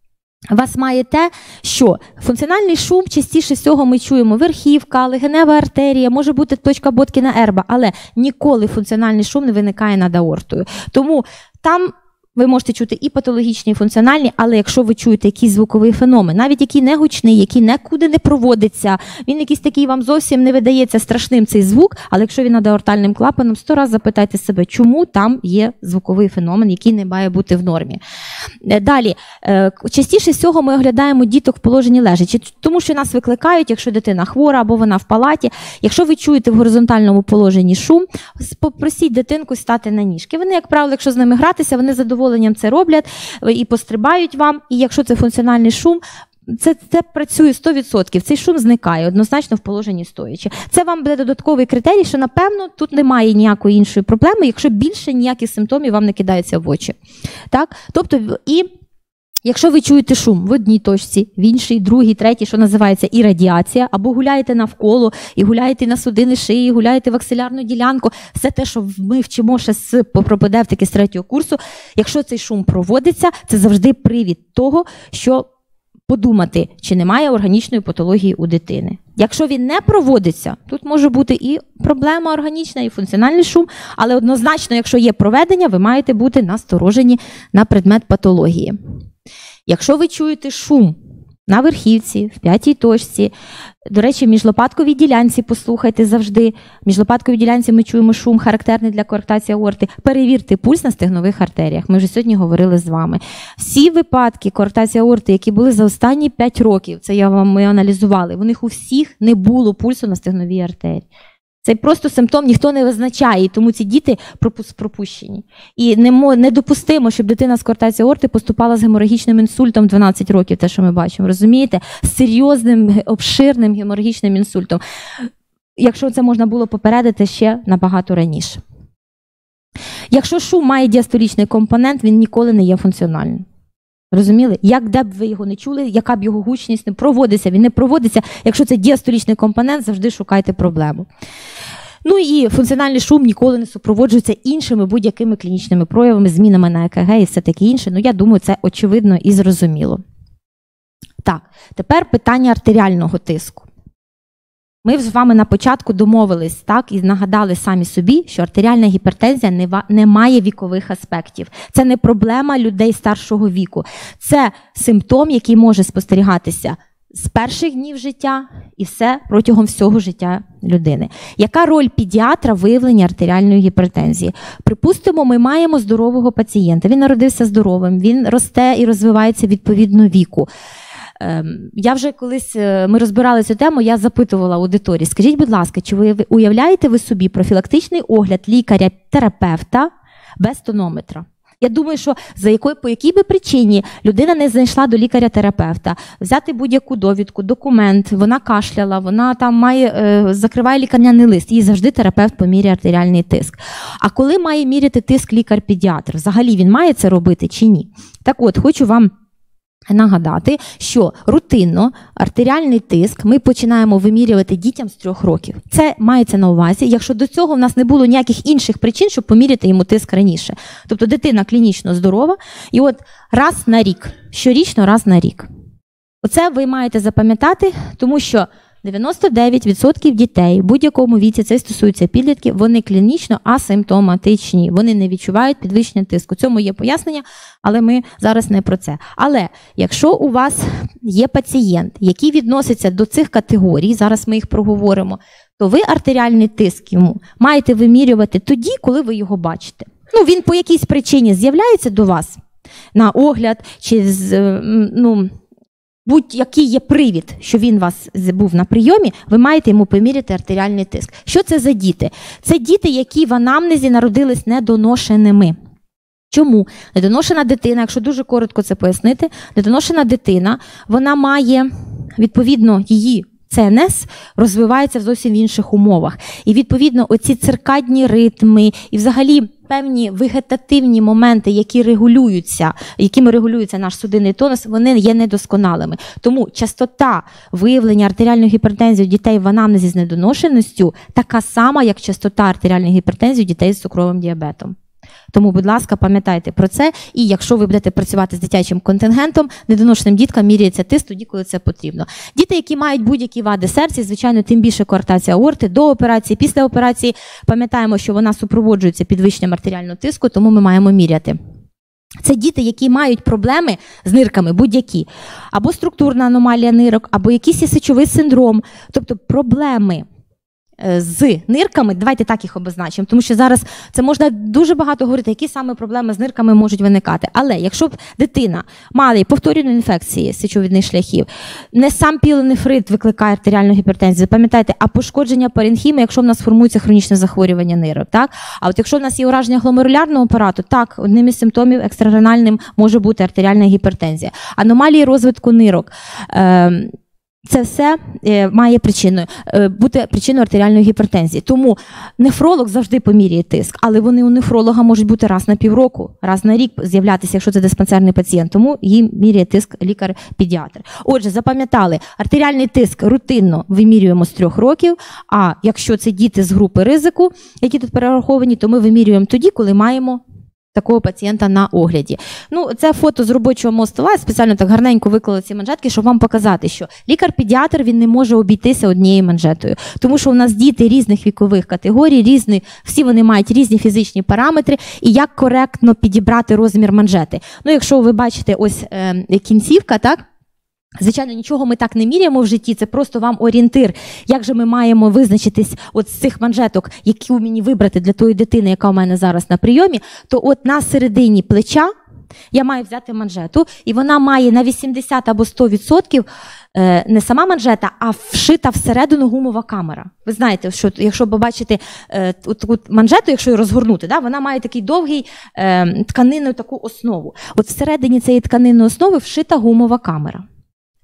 вас має те, що функціональний шум частіше всього ми чуємо верхівка, легенева артерія, може бути точка Боткіна Ерба, але ніколи функціональний шум не виникає над аортою. Тому там ви можете чути і патологічні, і функціональні, але якщо ви чуєте якийсь звуковий феномен, навіть який не гучний, який нікуди не проводиться, він якийсь такий вам зовсім не видається страшним цей звук, але якщо він над аортальним клапаном, сто раз запитайте себе, чому там є звуковий феномен, який не має бути в нормі. Далі, частіше всього ми оглядаємо діток в положенні лежачі, тому що нас викликають, якщо дитина хвора або вона в палаті. Якщо ви чуєте в горизонтальному положенні шум, попросіть дитинку стати на ніжки. Вони, як правило, якщо з ними гратися, вони задоволені це роблять і пострибають вам, і якщо це функціональний шум, це, це працює сто відсотків, цей шум зникає однозначно в положенні стоячи. Це вам буде додатковий критерій, що, напевно, тут немає ніякої іншої проблеми, якщо більше ніяких симптомів вам не кидається в очі. Так? Тобто, і якщо ви чуєте шум в одній точці, в іншій, другій, третій, що називається і радіація, або гуляєте навколо, і гуляєте на судини шиї, гуляєте в аксилярну ділянку, все те, що ми вчимо ще з пропедевтики з третього курсу, якщо цей шум проводиться, це завжди привід того, що подумати, чи немає органічної патології у дитини. Якщо він не проводиться, тут може бути і проблема органічна, і функціональний шум, але однозначно, якщо є проведення, ви маєте бути насторожені на предмет патології. Якщо ви чуєте шум на верхівці, в п'ятій точці, до речі, в міжлопатковій ділянці послухайте завжди. В міжлопатковій ділянці ми чуємо шум, характерний для коарктації аорти. Перевірте пульс на стегнових артеріях. Ми вже сьогодні говорили з вами. Всі випадки коарктації аорти, які були за останні п'ять років, це я вам ми аналізували, у них у всіх не було пульсу на стегновій артерії. Цей просто симптом ніхто не визначає, і тому ці діти пропущені. І недопустимо, щоб дитина з коарктацією аорти поступала з геморагічним інсультом в дванадцять років, те, що ми бачимо, розумієте? З серйозним, обширним геморагічним інсультом. Якщо це можна було попередити ще набагато раніше. Якщо шум має діастолічний компонент, він ніколи не є функціональним. Розуміли? Як де б ви його не чули, яка б його гучність не проводиться, він не проводиться. Якщо це діастолічний компонент, завжди шукайте проблему. Ну і функціональний шум ніколи не супроводжується іншими будь-якими клінічними проявами, змінами на ЕКГ і все таке інше. Ну, я думаю, це очевидно і зрозуміло. Так, тепер питання артеріального тиску. Ми з вами на початку домовились, так, і нагадали самі собі, що артеріальна гіпертензія не, не має вікових аспектів. Це не проблема людей старшого віку. Це симптом, який може спостерігатися з перших днів життя і все протягом всього життя людини. Яка роль педіатра в виявленні артеріальної гіпертензії? Припустимо, ми маємо здорового пацієнта. Він народився здоровим, він росте і розвивається відповідно віку. Я вже колись, ми розбирали цю тему, я запитувала аудиторії, скажіть, будь ласка, чи ви уявляєте ви собі профілактичний огляд лікаря-терапевта без тонометра? Я думаю, що за якою, по якій би причині людина не знайшла до лікаря-терапевта, взяти будь-яку довідку, документ, вона кашляла, вона там має, е, закриває лікарняний лист, їй завжди терапевт поміряє артеріальний тиск. А коли має міряти тиск лікар-педіатр? Взагалі він має це робити чи ні? Так от, хочу вам нагадати, що рутинно артеріальний тиск ми починаємо вимірювати дітям з трьох років. Це мається на увазі, якщо до цього в нас не було ніяких інших причин, щоб поміряти йому тиск раніше. Тобто дитина клінічно здорова, і от раз на рік, щорічно раз на рік. Оце ви маєте запам'ятати, тому що дев'яносто дев'ять відсотків дітей в будь-якому віці, це стосується підлітків, вони клінічно асимптоматичні, вони не відчувають підвищення тиску. Цьому є пояснення, але ми зараз не про це. Але якщо у вас є пацієнт, який відноситься до цих категорій, зараз ми їх проговоримо, то ви артеріальний тиск йому маєте вимірювати тоді, коли ви його бачите. Ну, він по якійсь причині з'являється до вас на огляд, чи ну, будь-який є привід, що він у вас був на прийомі, ви маєте йому поміряти артеріальний тиск. Що це за діти? Це діти, які в анамнезі народились недоношеними. Чому? Недоношена дитина, якщо дуже коротко це пояснити, недоношена дитина, вона має, відповідно, її ЦНС розвивається в зовсім інших умовах. І, відповідно, оці циркадні ритми і взагалі певні вегетативні моменти, які регулюються, якими регулюється наш судинний тонус, вони є недосконалими. Тому частота виявлення артеріальної гіпертензії у дітей в анамнезі з недоношеністю така сама, як частота артеріальної гіпертензії у дітей з цукровим діабетом. Тому, будь ласка, пам'ятайте про це. І якщо ви будете працювати з дитячим контингентом, недоношеним діткам міряється тиск тоді, коли це потрібно. Діти, які мають будь-які вади серця, звичайно, тим більше коартація аорти, до операції, після операції, пам'ятаємо, що вона супроводжується підвищенням артеріального тиску, тому ми маємо міряти. Це діти, які мають проблеми з нирками, будь-які. Або структурна аномалія нирок, або якийсь сечовий синдром. Тобто проблеми з нирками, давайте так їх обозначимо, тому що зараз це можна дуже багато говорити, які саме проблеми з нирками можуть виникати. Але якщо б дитина мала повторювані інфекції сечовидних шляхів, не сам піелонефрит викликає артеріальну гіпертензію, пам'ятайте, а пошкодження паренхіми, якщо в нас формується хронічне захворювання нирок, так? А от якщо в нас є ураження гломерулярного апарату, так, одним із симптомів екстраренальним може бути артеріальна гіпертензія. Аномалії розвитку нирок е це все має причиною, бути причиною артеріальної гіпертензії. Тому нефролог завжди поміряє тиск, але вони у нефролога можуть бути раз на півроку, раз на рік з'являтися, якщо це диспансерний пацієнт. Тому їм міряє тиск лікар-педіатр. Отже, запам'ятали, артеріальний тиск рутинно вимірюємо з трьох років, а якщо це діти з групи ризику, які тут перераховані, то ми вимірюємо тоді, коли маємо такого пацієнта на огляді. Ну, це фото з робочого мого стола, я спеціально так гарненько виклала ці манжетки, щоб вам показати, що лікар-педіатр, він не може обійтися однією манжетою. Тому що у нас діти різних вікових категорій, різні, всі вони мають різні фізичні параметри, і як коректно підібрати розмір манжети. Ну, якщо ви бачите ось е, кінцівка, так? Звичайно, нічого ми так не міряємо в житті, це просто вам орієнтир. Як же ми маємо визначитись от з цих манжеток, які у мені вибрати для тої дитини, яка у мене зараз на прийомі, то от на середині плеча я маю взяти манжету, і вона має на вісімдесят або сто відсотків не сама манжета, а вшита всередину гумова камера. Ви знаєте, що якщо побачите таку манжету, якщо її розгорнути, да, вона має такий довгий тканинну таку основу. От всередині цієї тканинної основи вшита гумова камера.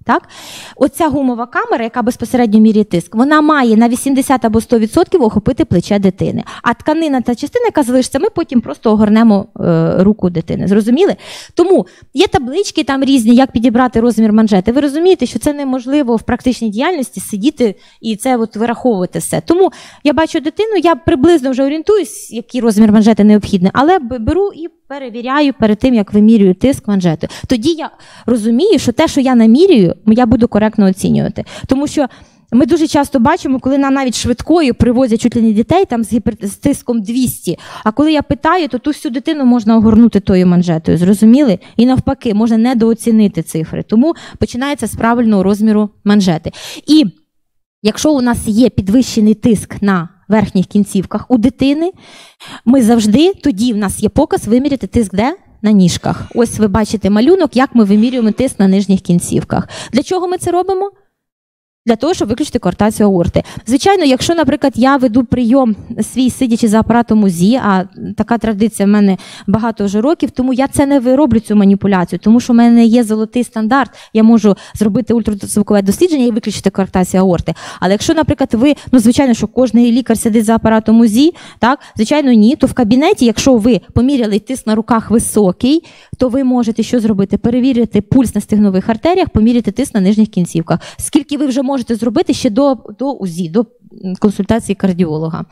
Так? Оця гумова камера, яка безпосередньо міряє тиск, вона має на вісімдесят або сто відсотків охопити плече дитини. А тканина та частина, яка залишиться, ми потім просто огорнемо е, руку дитини. Зрозуміли? Тому є таблички там різні, як підібрати розмір манжети. Ви розумієте, що це неможливо в практичній діяльності сидіти і це от вираховувати все. Тому я бачу дитину, я приблизно вже орієнтуюсь, який розмір манжети необхідний, але беру і перевіряю перед тим, як вимірюю тиск манжети. Тоді я розумію, що те, що я намірюю, я буду коректно оцінювати. Тому що ми дуже часто бачимо, коли нам навіть швидкою привозять чуть ли не дітей там з, гіпер... з тиском двісті, а коли я питаю, то ту всю дитину можна огорнути тою манжетою, зрозуміли? І навпаки, можна недооцінити цифри. Тому починається з правильного розміру манжети. І якщо у нас є підвищений тиск на верхніх кінцівках у дитини, ми завжди, тоді в нас є показ виміряти тиск де? На ніжках. Ось ви бачите малюнок, як ми вимірюємо тиск на нижніх кінцівках. Для чого ми це робимо? Для того, щоб виключити коартацію аорти. Звичайно, якщо, наприклад, я веду прийом свій, сидячи за апаратом УЗІ, а така традиція в мене багато вже років, тому я це не вироблю, цю маніпуляцію, тому що в мене є золотий стандарт, я можу зробити ультразвукове дослідження і виключити коартацію аорти. Але якщо, наприклад, ви, ну, звичайно, що кожен лікар сидить за апаратом УЗІ, так, звичайно, ні, то в кабінеті, якщо ви поміряли тиск на руках високий, то ви можете що зробити? Перевірити пульс на стегнових артеріях, поміряти тиск на нижніх кінцівках. Скільки ви вже можете зробити ще до, до УЗІ, до консультації кардіолога.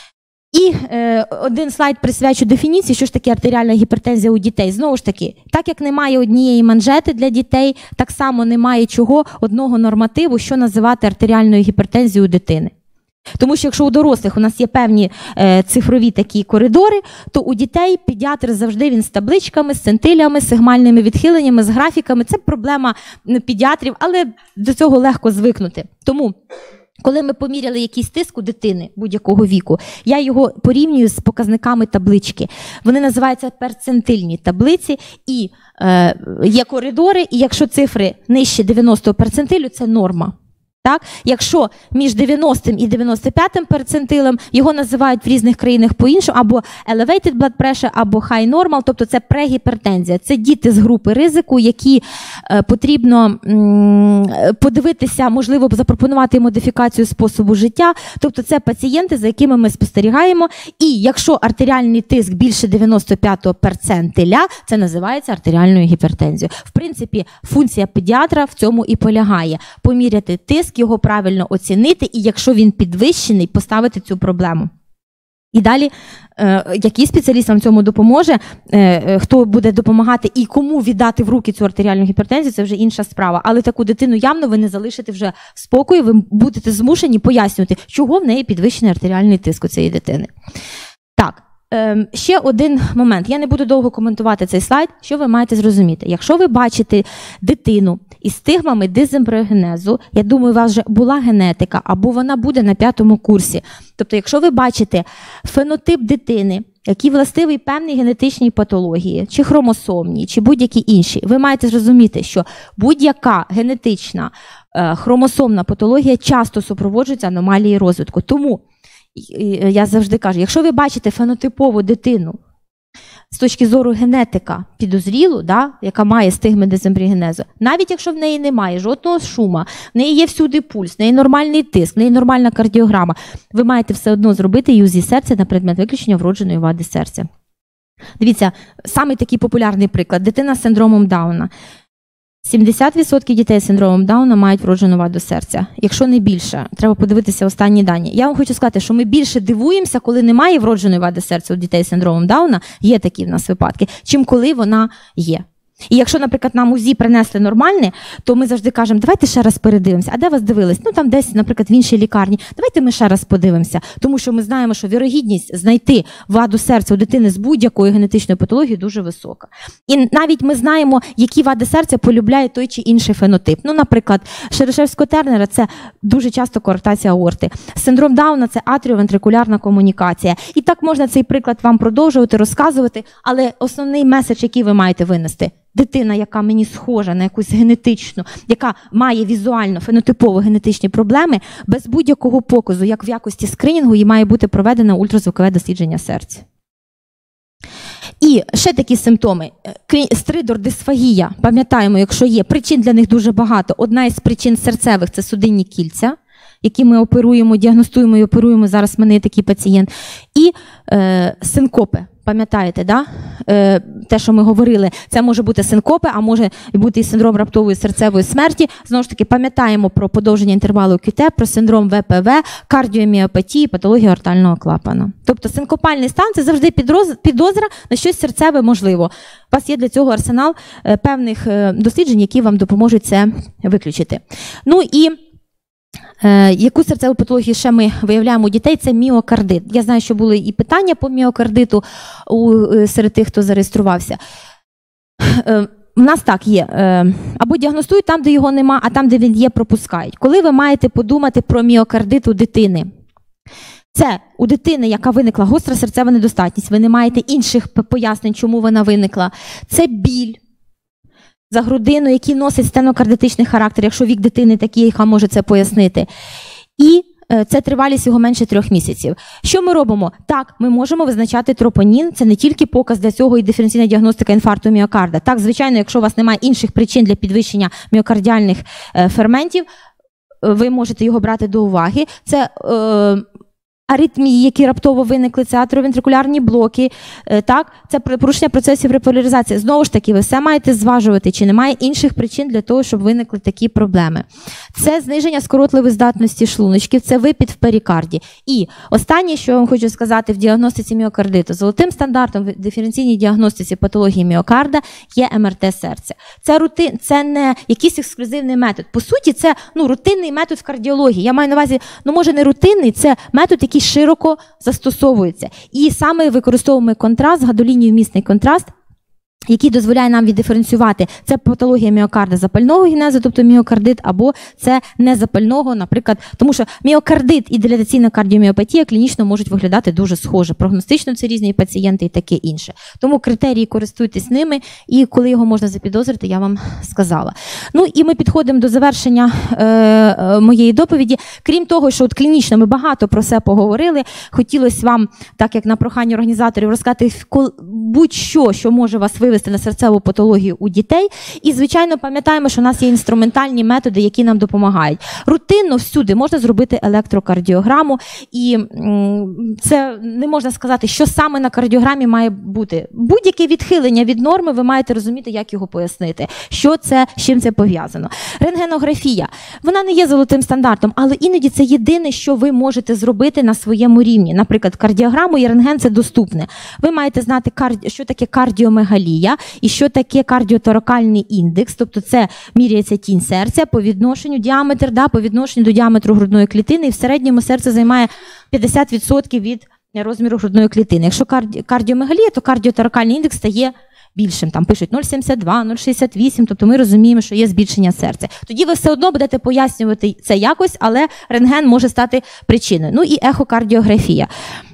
І е, один слайд присвячу дефініції, що ж таке артеріальна гіпертензія у дітей. Знову ж таки, так як немає однієї манжети для дітей, так само немає чого, одного нормативу, що називати артеріальною гіпертензією у дитини. Тому що якщо у дорослих у нас є певні е, цифрові такі коридори, то у дітей педіатр завжди він з табличками, з центилями, з сигмальними відхиленнями, з графіками. Це проблема педіатрів, але до цього легко звикнути. Тому, коли ми поміряли якийсь тиск у дитини будь-якого віку, я його порівнюю з показниками таблички. Вони називаються перцентильні таблиці, і е, є коридори, і якщо цифри нижче дев'яностого перцентилю, це норма. Так? Якщо між дев'яностим і дев'яносто п'ятим перцентилем, його називають в різних країнах по-іншому, або elevated blood pressure, або high normal, тобто це прегіпертензія. Це діти з групи ризику, які е, потрібно м, подивитися, можливо, запропонувати модифікацію способу життя. Тобто це пацієнти, за якими ми спостерігаємо. І якщо артеріальний тиск більше дев'яносто п'ятого перцентиля, це називається артеріальною гіпертензією. В принципі, функція педіатра в цьому і полягає. Поміряти тиск, його правильно оцінити, і якщо він підвищений, поставити цю проблему. І далі, е, який спеціаліст вам цьому допоможе, е, хто буде допомагати і кому віддати в руки цю артеріальну гіпертензію, це вже інша справа. Але таку дитину явно ви не залишите вже в спокої, ви будете змушені пояснювати, чого в неї підвищений артеріальний тиск у цієї дитини. Так. Ще один момент. Я не буду довго коментувати цей слайд. Що ви маєте зрозуміти? Якщо ви бачите дитину із стигмами дизембріогенезу, я думаю, у вас вже була генетика, або вона буде на п'ятому курсі. Тобто, якщо ви бачите фенотип дитини, який властивий певній генетичній патології, чи хромосомній, чи будь-які інші, ви маєте зрозуміти, що будь-яка генетична е, хромосомна патологія часто супроводжується аномалією розвитку. Тому я завжди кажу, якщо ви бачите фенотипову дитину з точки зору генетика підозрілу, да, яка має стигми дизембріогенезу, навіть якщо в неї немає жодного шума, в неї є всюди пульс, в неї нормальний тиск, в неї нормальна кардіограма, ви маєте все одно зробити ЮЗІ серця на предмет виключення вродженої вади серця. Дивіться, самий такий популярний приклад – дитина з синдромом Дауна. сімдесят відсотків дітей з синдромом Дауна мають вроджену ваду серця. Якщо не більше, треба подивитися останні дані. Я вам хочу сказати, що ми більше дивуємося, коли немає вродженої вади серця у дітей з синдромом Дауна, є такі в нас випадки, чим коли вона є. І якщо, наприклад, нам УЗІ принесли нормальне, то ми завжди кажемо, давайте ще раз передивимося. А де вас дивились? Ну, там десь, наприклад, в іншій лікарні. Давайте ми ще раз подивимося. Тому що ми знаємо, що вірогідність знайти ваду серця у дитини з будь-якою генетичною патологією дуже висока. І навіть ми знаємо, які вади серця полюбляє той чи інший фенотип. Ну, наприклад, Шерешевського-Тернера – це дуже часто коартація аорти. Синдром Дауна – це атріовентрикулярна комунікація. І так можна цей приклад вам продовжувати, розказувати, але основний меседж, який ви маєте винести – дитина, яка мені схожа на якусь генетичну, яка має візуально фенотипово генетичні проблеми, без будь-якого показу, як в якості скринінгу, їй має бути проведено ультразвукове дослідження серця. І ще такі симптоми. Стридор, дисфагія, пам'ятаємо, якщо є. Причин для них дуже багато. Одна із причин серцевих – це судинні кільця, які ми оперуємо, діагностуємо і оперуємо. Зараз в мене є такий пацієнт. І е, синкопи. Пам'ятаєте, да? Е, те, що ми говорили, це може бути синкопи, а може бути і синдром раптової серцевої смерті. Знову ж таки, пам'ятаємо про подовження інтервалу КЮ Т, про синдром В П В, кардіоміопатії, патологію аортального клапану. Тобто синкопальний стан – це завжди підозра на щось серцеве можливо. У вас є для цього арсенал е, певних е, досліджень, які вам допоможуть це виключити. Ну і Е, яку серцеву патологію ще ми виявляємо у дітей? Це міокардит. Я знаю, що були і питання по міокардиту у, серед тих, хто зареєструвався. Е, у нас так є. Е, або діагностують там, де його нема, а там, де він є, пропускають. Коли ви маєте подумати про міокардит у дитини? Це у дитини, яка виникла гостра серцева недостатність, ви не маєте інших пояснень, чому вона виникла. Це біль за грудину, який носить стенокардитичний характер, якщо вік дитини такий, яка може це пояснити. І е, це тривалість його менше трьох місяців. Що ми робимо? Так, ми можемо визначати тропонін, це не тільки показ для цього і диференційна діагностика інфаркту міокарда. Так, звичайно, якщо у вас немає інших причин для підвищення міокардіальних е, ферментів, ви можете його брати до уваги. Це е, аритмії, які раптово виникли, це атриовентрикулярні блоки, так, це порушення процесів реполяризації. Знову ж таки, ви все маєте зважувати, чи немає інших причин для того, щоб виникли такі проблеми. Це зниження скоротливої здатності шлуночків, це випід в перикарді. І останнє, що я вам хочу сказати в діагностиці міокардиту, золотим стандартом в диференційній діагностиці патології міокарда є Ем Ер Те серця. Це, рутин, це не якийсь ексклюзивний метод. По суті, це ну, рутинний метод в кардіології. Я маю на увазі, ну може не рутинний, це метод, який широко застосовується. І саме використовуємо контраст, гадолінію-вмісний контраст, який дозволяє нам віддиференціювати, це патологія міокарда запального генезу, тобто міокардит, або це незапального, наприклад, тому що міокардит і дилатаційна кардіоміопатія клінічно можуть виглядати дуже схоже. Прогностично це різні пацієнти і таке інше. Тому критерії, користуйтесь ними, і коли його можна запідозрити, я вам сказала. Ну і ми підходимо до завершення е, моєї доповіді. Крім того, що от клінічно ми багато про це поговорили, хотілося вам, так як на прохання організаторів, розказати будь-що, що може вас вивести на серцеву патологію у дітей. І, звичайно, пам'ятаємо, що у нас є інструментальні методи, які нам допомагають. Рутинно всюди можна зробити електрокардіограму, і це не можна сказати, що саме на кардіограмі має бути. Будь-яке відхилення від норми, ви маєте розуміти, як його пояснити, що це, з чим це пов'язано. Рентгенографія. Вона не є золотим стандартом, але іноді це єдине, що ви можете зробити на своєму рівні. Наприклад, кардіограму і рентген – це доступне. Ви маєте знати, що таке кардіомегалія, і що таке кардіоторакальний індекс, тобто це міряється тінь серця по відношенню, діаметр, да, по відношенню до діаметру грудної клітини, і в середньому серце займає п'ятдесят відсотків від розміру грудної клітини. Якщо карді... кардіомегалія, то кардіоторакальний індекс стає більшим, там пишуть нуль сімдесят два, нуль шістдесят вісім, тобто ми розуміємо, що є збільшення серця. Тоді ви все одно будете пояснювати це якось, але рентген може стати причиною. Ну і ехокардіографія.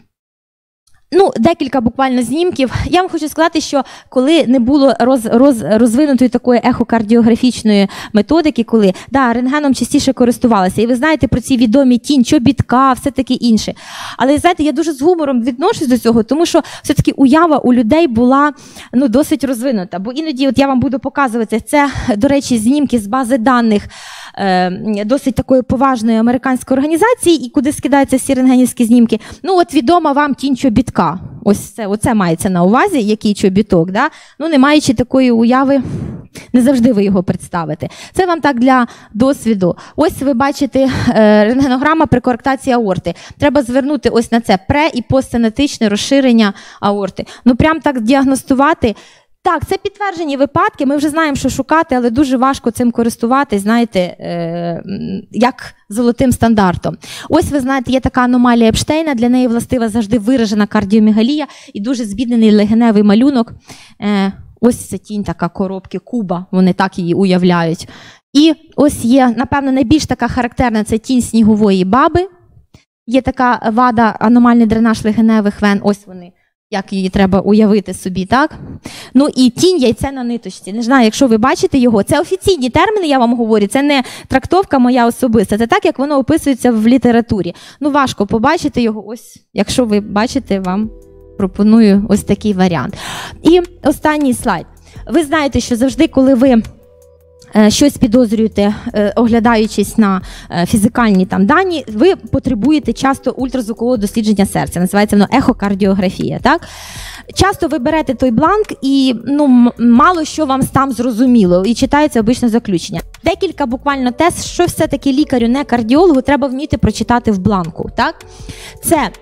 Ну, декілька буквально знімків. Я вам хочу сказати, що коли не було роз, роз, розвинутої такої ехокардіографічної методики, коли, да, рентгеном частіше користувалися, і ви знаєте про ці відомі тінь, чобітка, все таке інше. Але, знаєте, я дуже з гумором відношусь до цього, тому що все-таки уява у людей була, ну, досить розвинута. Бо іноді, от я вам буду показувати, це, до речі, знімки з бази даних е, досить такої поважної американської організації, і куди скидаються всі рентгенівські знімки. Ну, от відома вам тінь чобітка. Ось це, оце мається на увазі, який чобіток, да? Ну, не маючи такої уяви, не завжди ви його представите. Це вам так для досвіду. Ось ви бачите е, рентгенограма при коректації аорти. Треба звернути ось на це пре- і постсинетичне розширення аорти. Ну, прям так діагностувати. Так, це підтверджені випадки, ми вже знаємо, що шукати, але дуже важко цим користуватись, знаєте, е, як золотим стандартом. Ось, ви знаєте, є така аномалія Епштейна, для неї властива завжди виражена кардіомегалія і дуже збіднений легеневий малюнок. Е, ось це тінь така коробки куба, вони так її уявляють. І ось є, напевно, найбільш така характерна, це тінь снігової баби. Є така вада, аномальний дренаж легеневих вен, ось вони. Як її треба уявити собі, так? Ну і тінь яйце на ниточці. Не знаю, якщо ви бачите його, це офіційні терміни, я вам говорю, це не трактовка моя особиста, це так, як воно описується в літературі. Ну важко побачити його, ось, якщо ви бачите, вам пропоную ось такий варіант. І останній слайд. Ви знаєте, що завжди, коли ви щось підозрюєте, оглядаючись на фізикальні там дані, ви потребуєте часто ультразвукового дослідження серця. Називається воно ехокардіографія, так? Часто ви берете той бланк і ну, мало що вам там зрозуміло, і читається обично заключення. Декілька буквально тест, що все-таки лікарю, не кардіологу, треба вміти прочитати в бланку, так? Це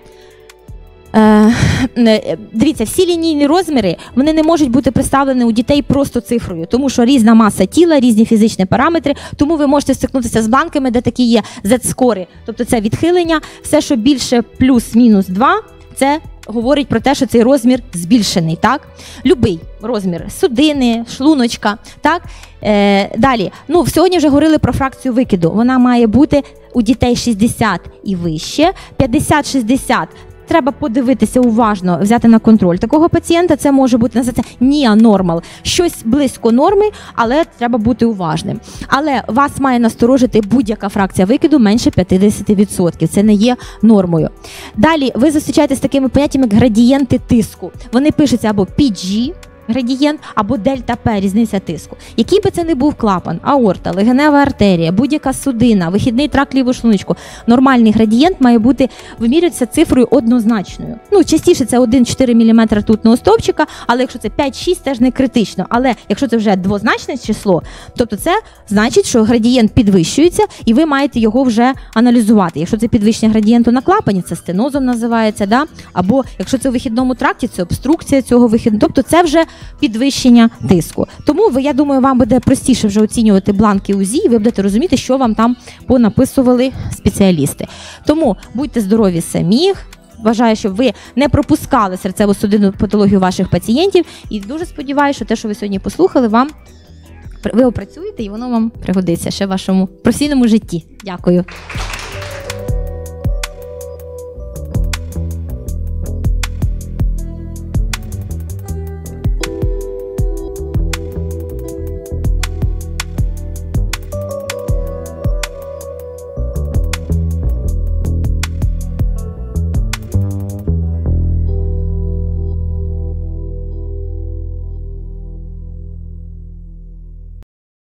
Е, дивіться, всі лінійні розміри, вони не можуть бути представлені у дітей просто цифрою, тому що різна маса тіла, різні фізичні параметри, тому ви можете стикнутися з бланками, де такі є зет-скори, тобто це відхилення, все, що більше плюс-мінус два, це говорить про те, що цей розмір збільшений, так? Любий розмір судини, шлуночка, так? Е, далі, ну, сьогодні вже говорили про фракцію викиду, вона має бути у дітей шістдесят і вище, п'ятдесят-шістдесят. Треба подивитися уважно, взяти на контроль такого пацієнта. Це може бути, називається неонормал. Щось близько норми, але треба бути уважним. Але вас має насторожити будь-яка фракція викиду менше п'ятдесят відсотків. Це не є нормою. Далі ви зустрічаєтесь з такими поняттями, як градієнти тиску. Вони пишуться або пі джі, градієнт, або дельта-П, різниця тиску. Який би це не був клапан, аорта, легенева артерія, будь-яка судина, вихідний тракт лівого шлуночку, нормальний градієнт має бути, вимірюється цифрою однозначною. Ну, частіше це один-чотири міліметри ртутного стовпчика, але якщо це п'ять-шість, теж не критично. Але якщо це вже двозначне число, тобто це значить, що градієнт підвищується, і ви маєте його вже аналізувати. Якщо це підвищення градієнту на клапані, це стенозом називається, да? Або якщо це у вихідному тракті, це обструкція цього вихідного, тобто це вже підвищення тиску. Тому, ви, я думаю, вам буде простіше вже оцінювати бланки УЗІ, і ви будете розуміти, що вам там понаписували спеціалісти. Тому будьте здорові самі, вважаю, щоб ви не пропускали серцево-судинну патологію ваших пацієнтів, і дуже сподіваюся, що те, що ви сьогодні послухали, вам ви опрацюєте і воно вам пригодиться ще в вашому професійному житті. Дякую.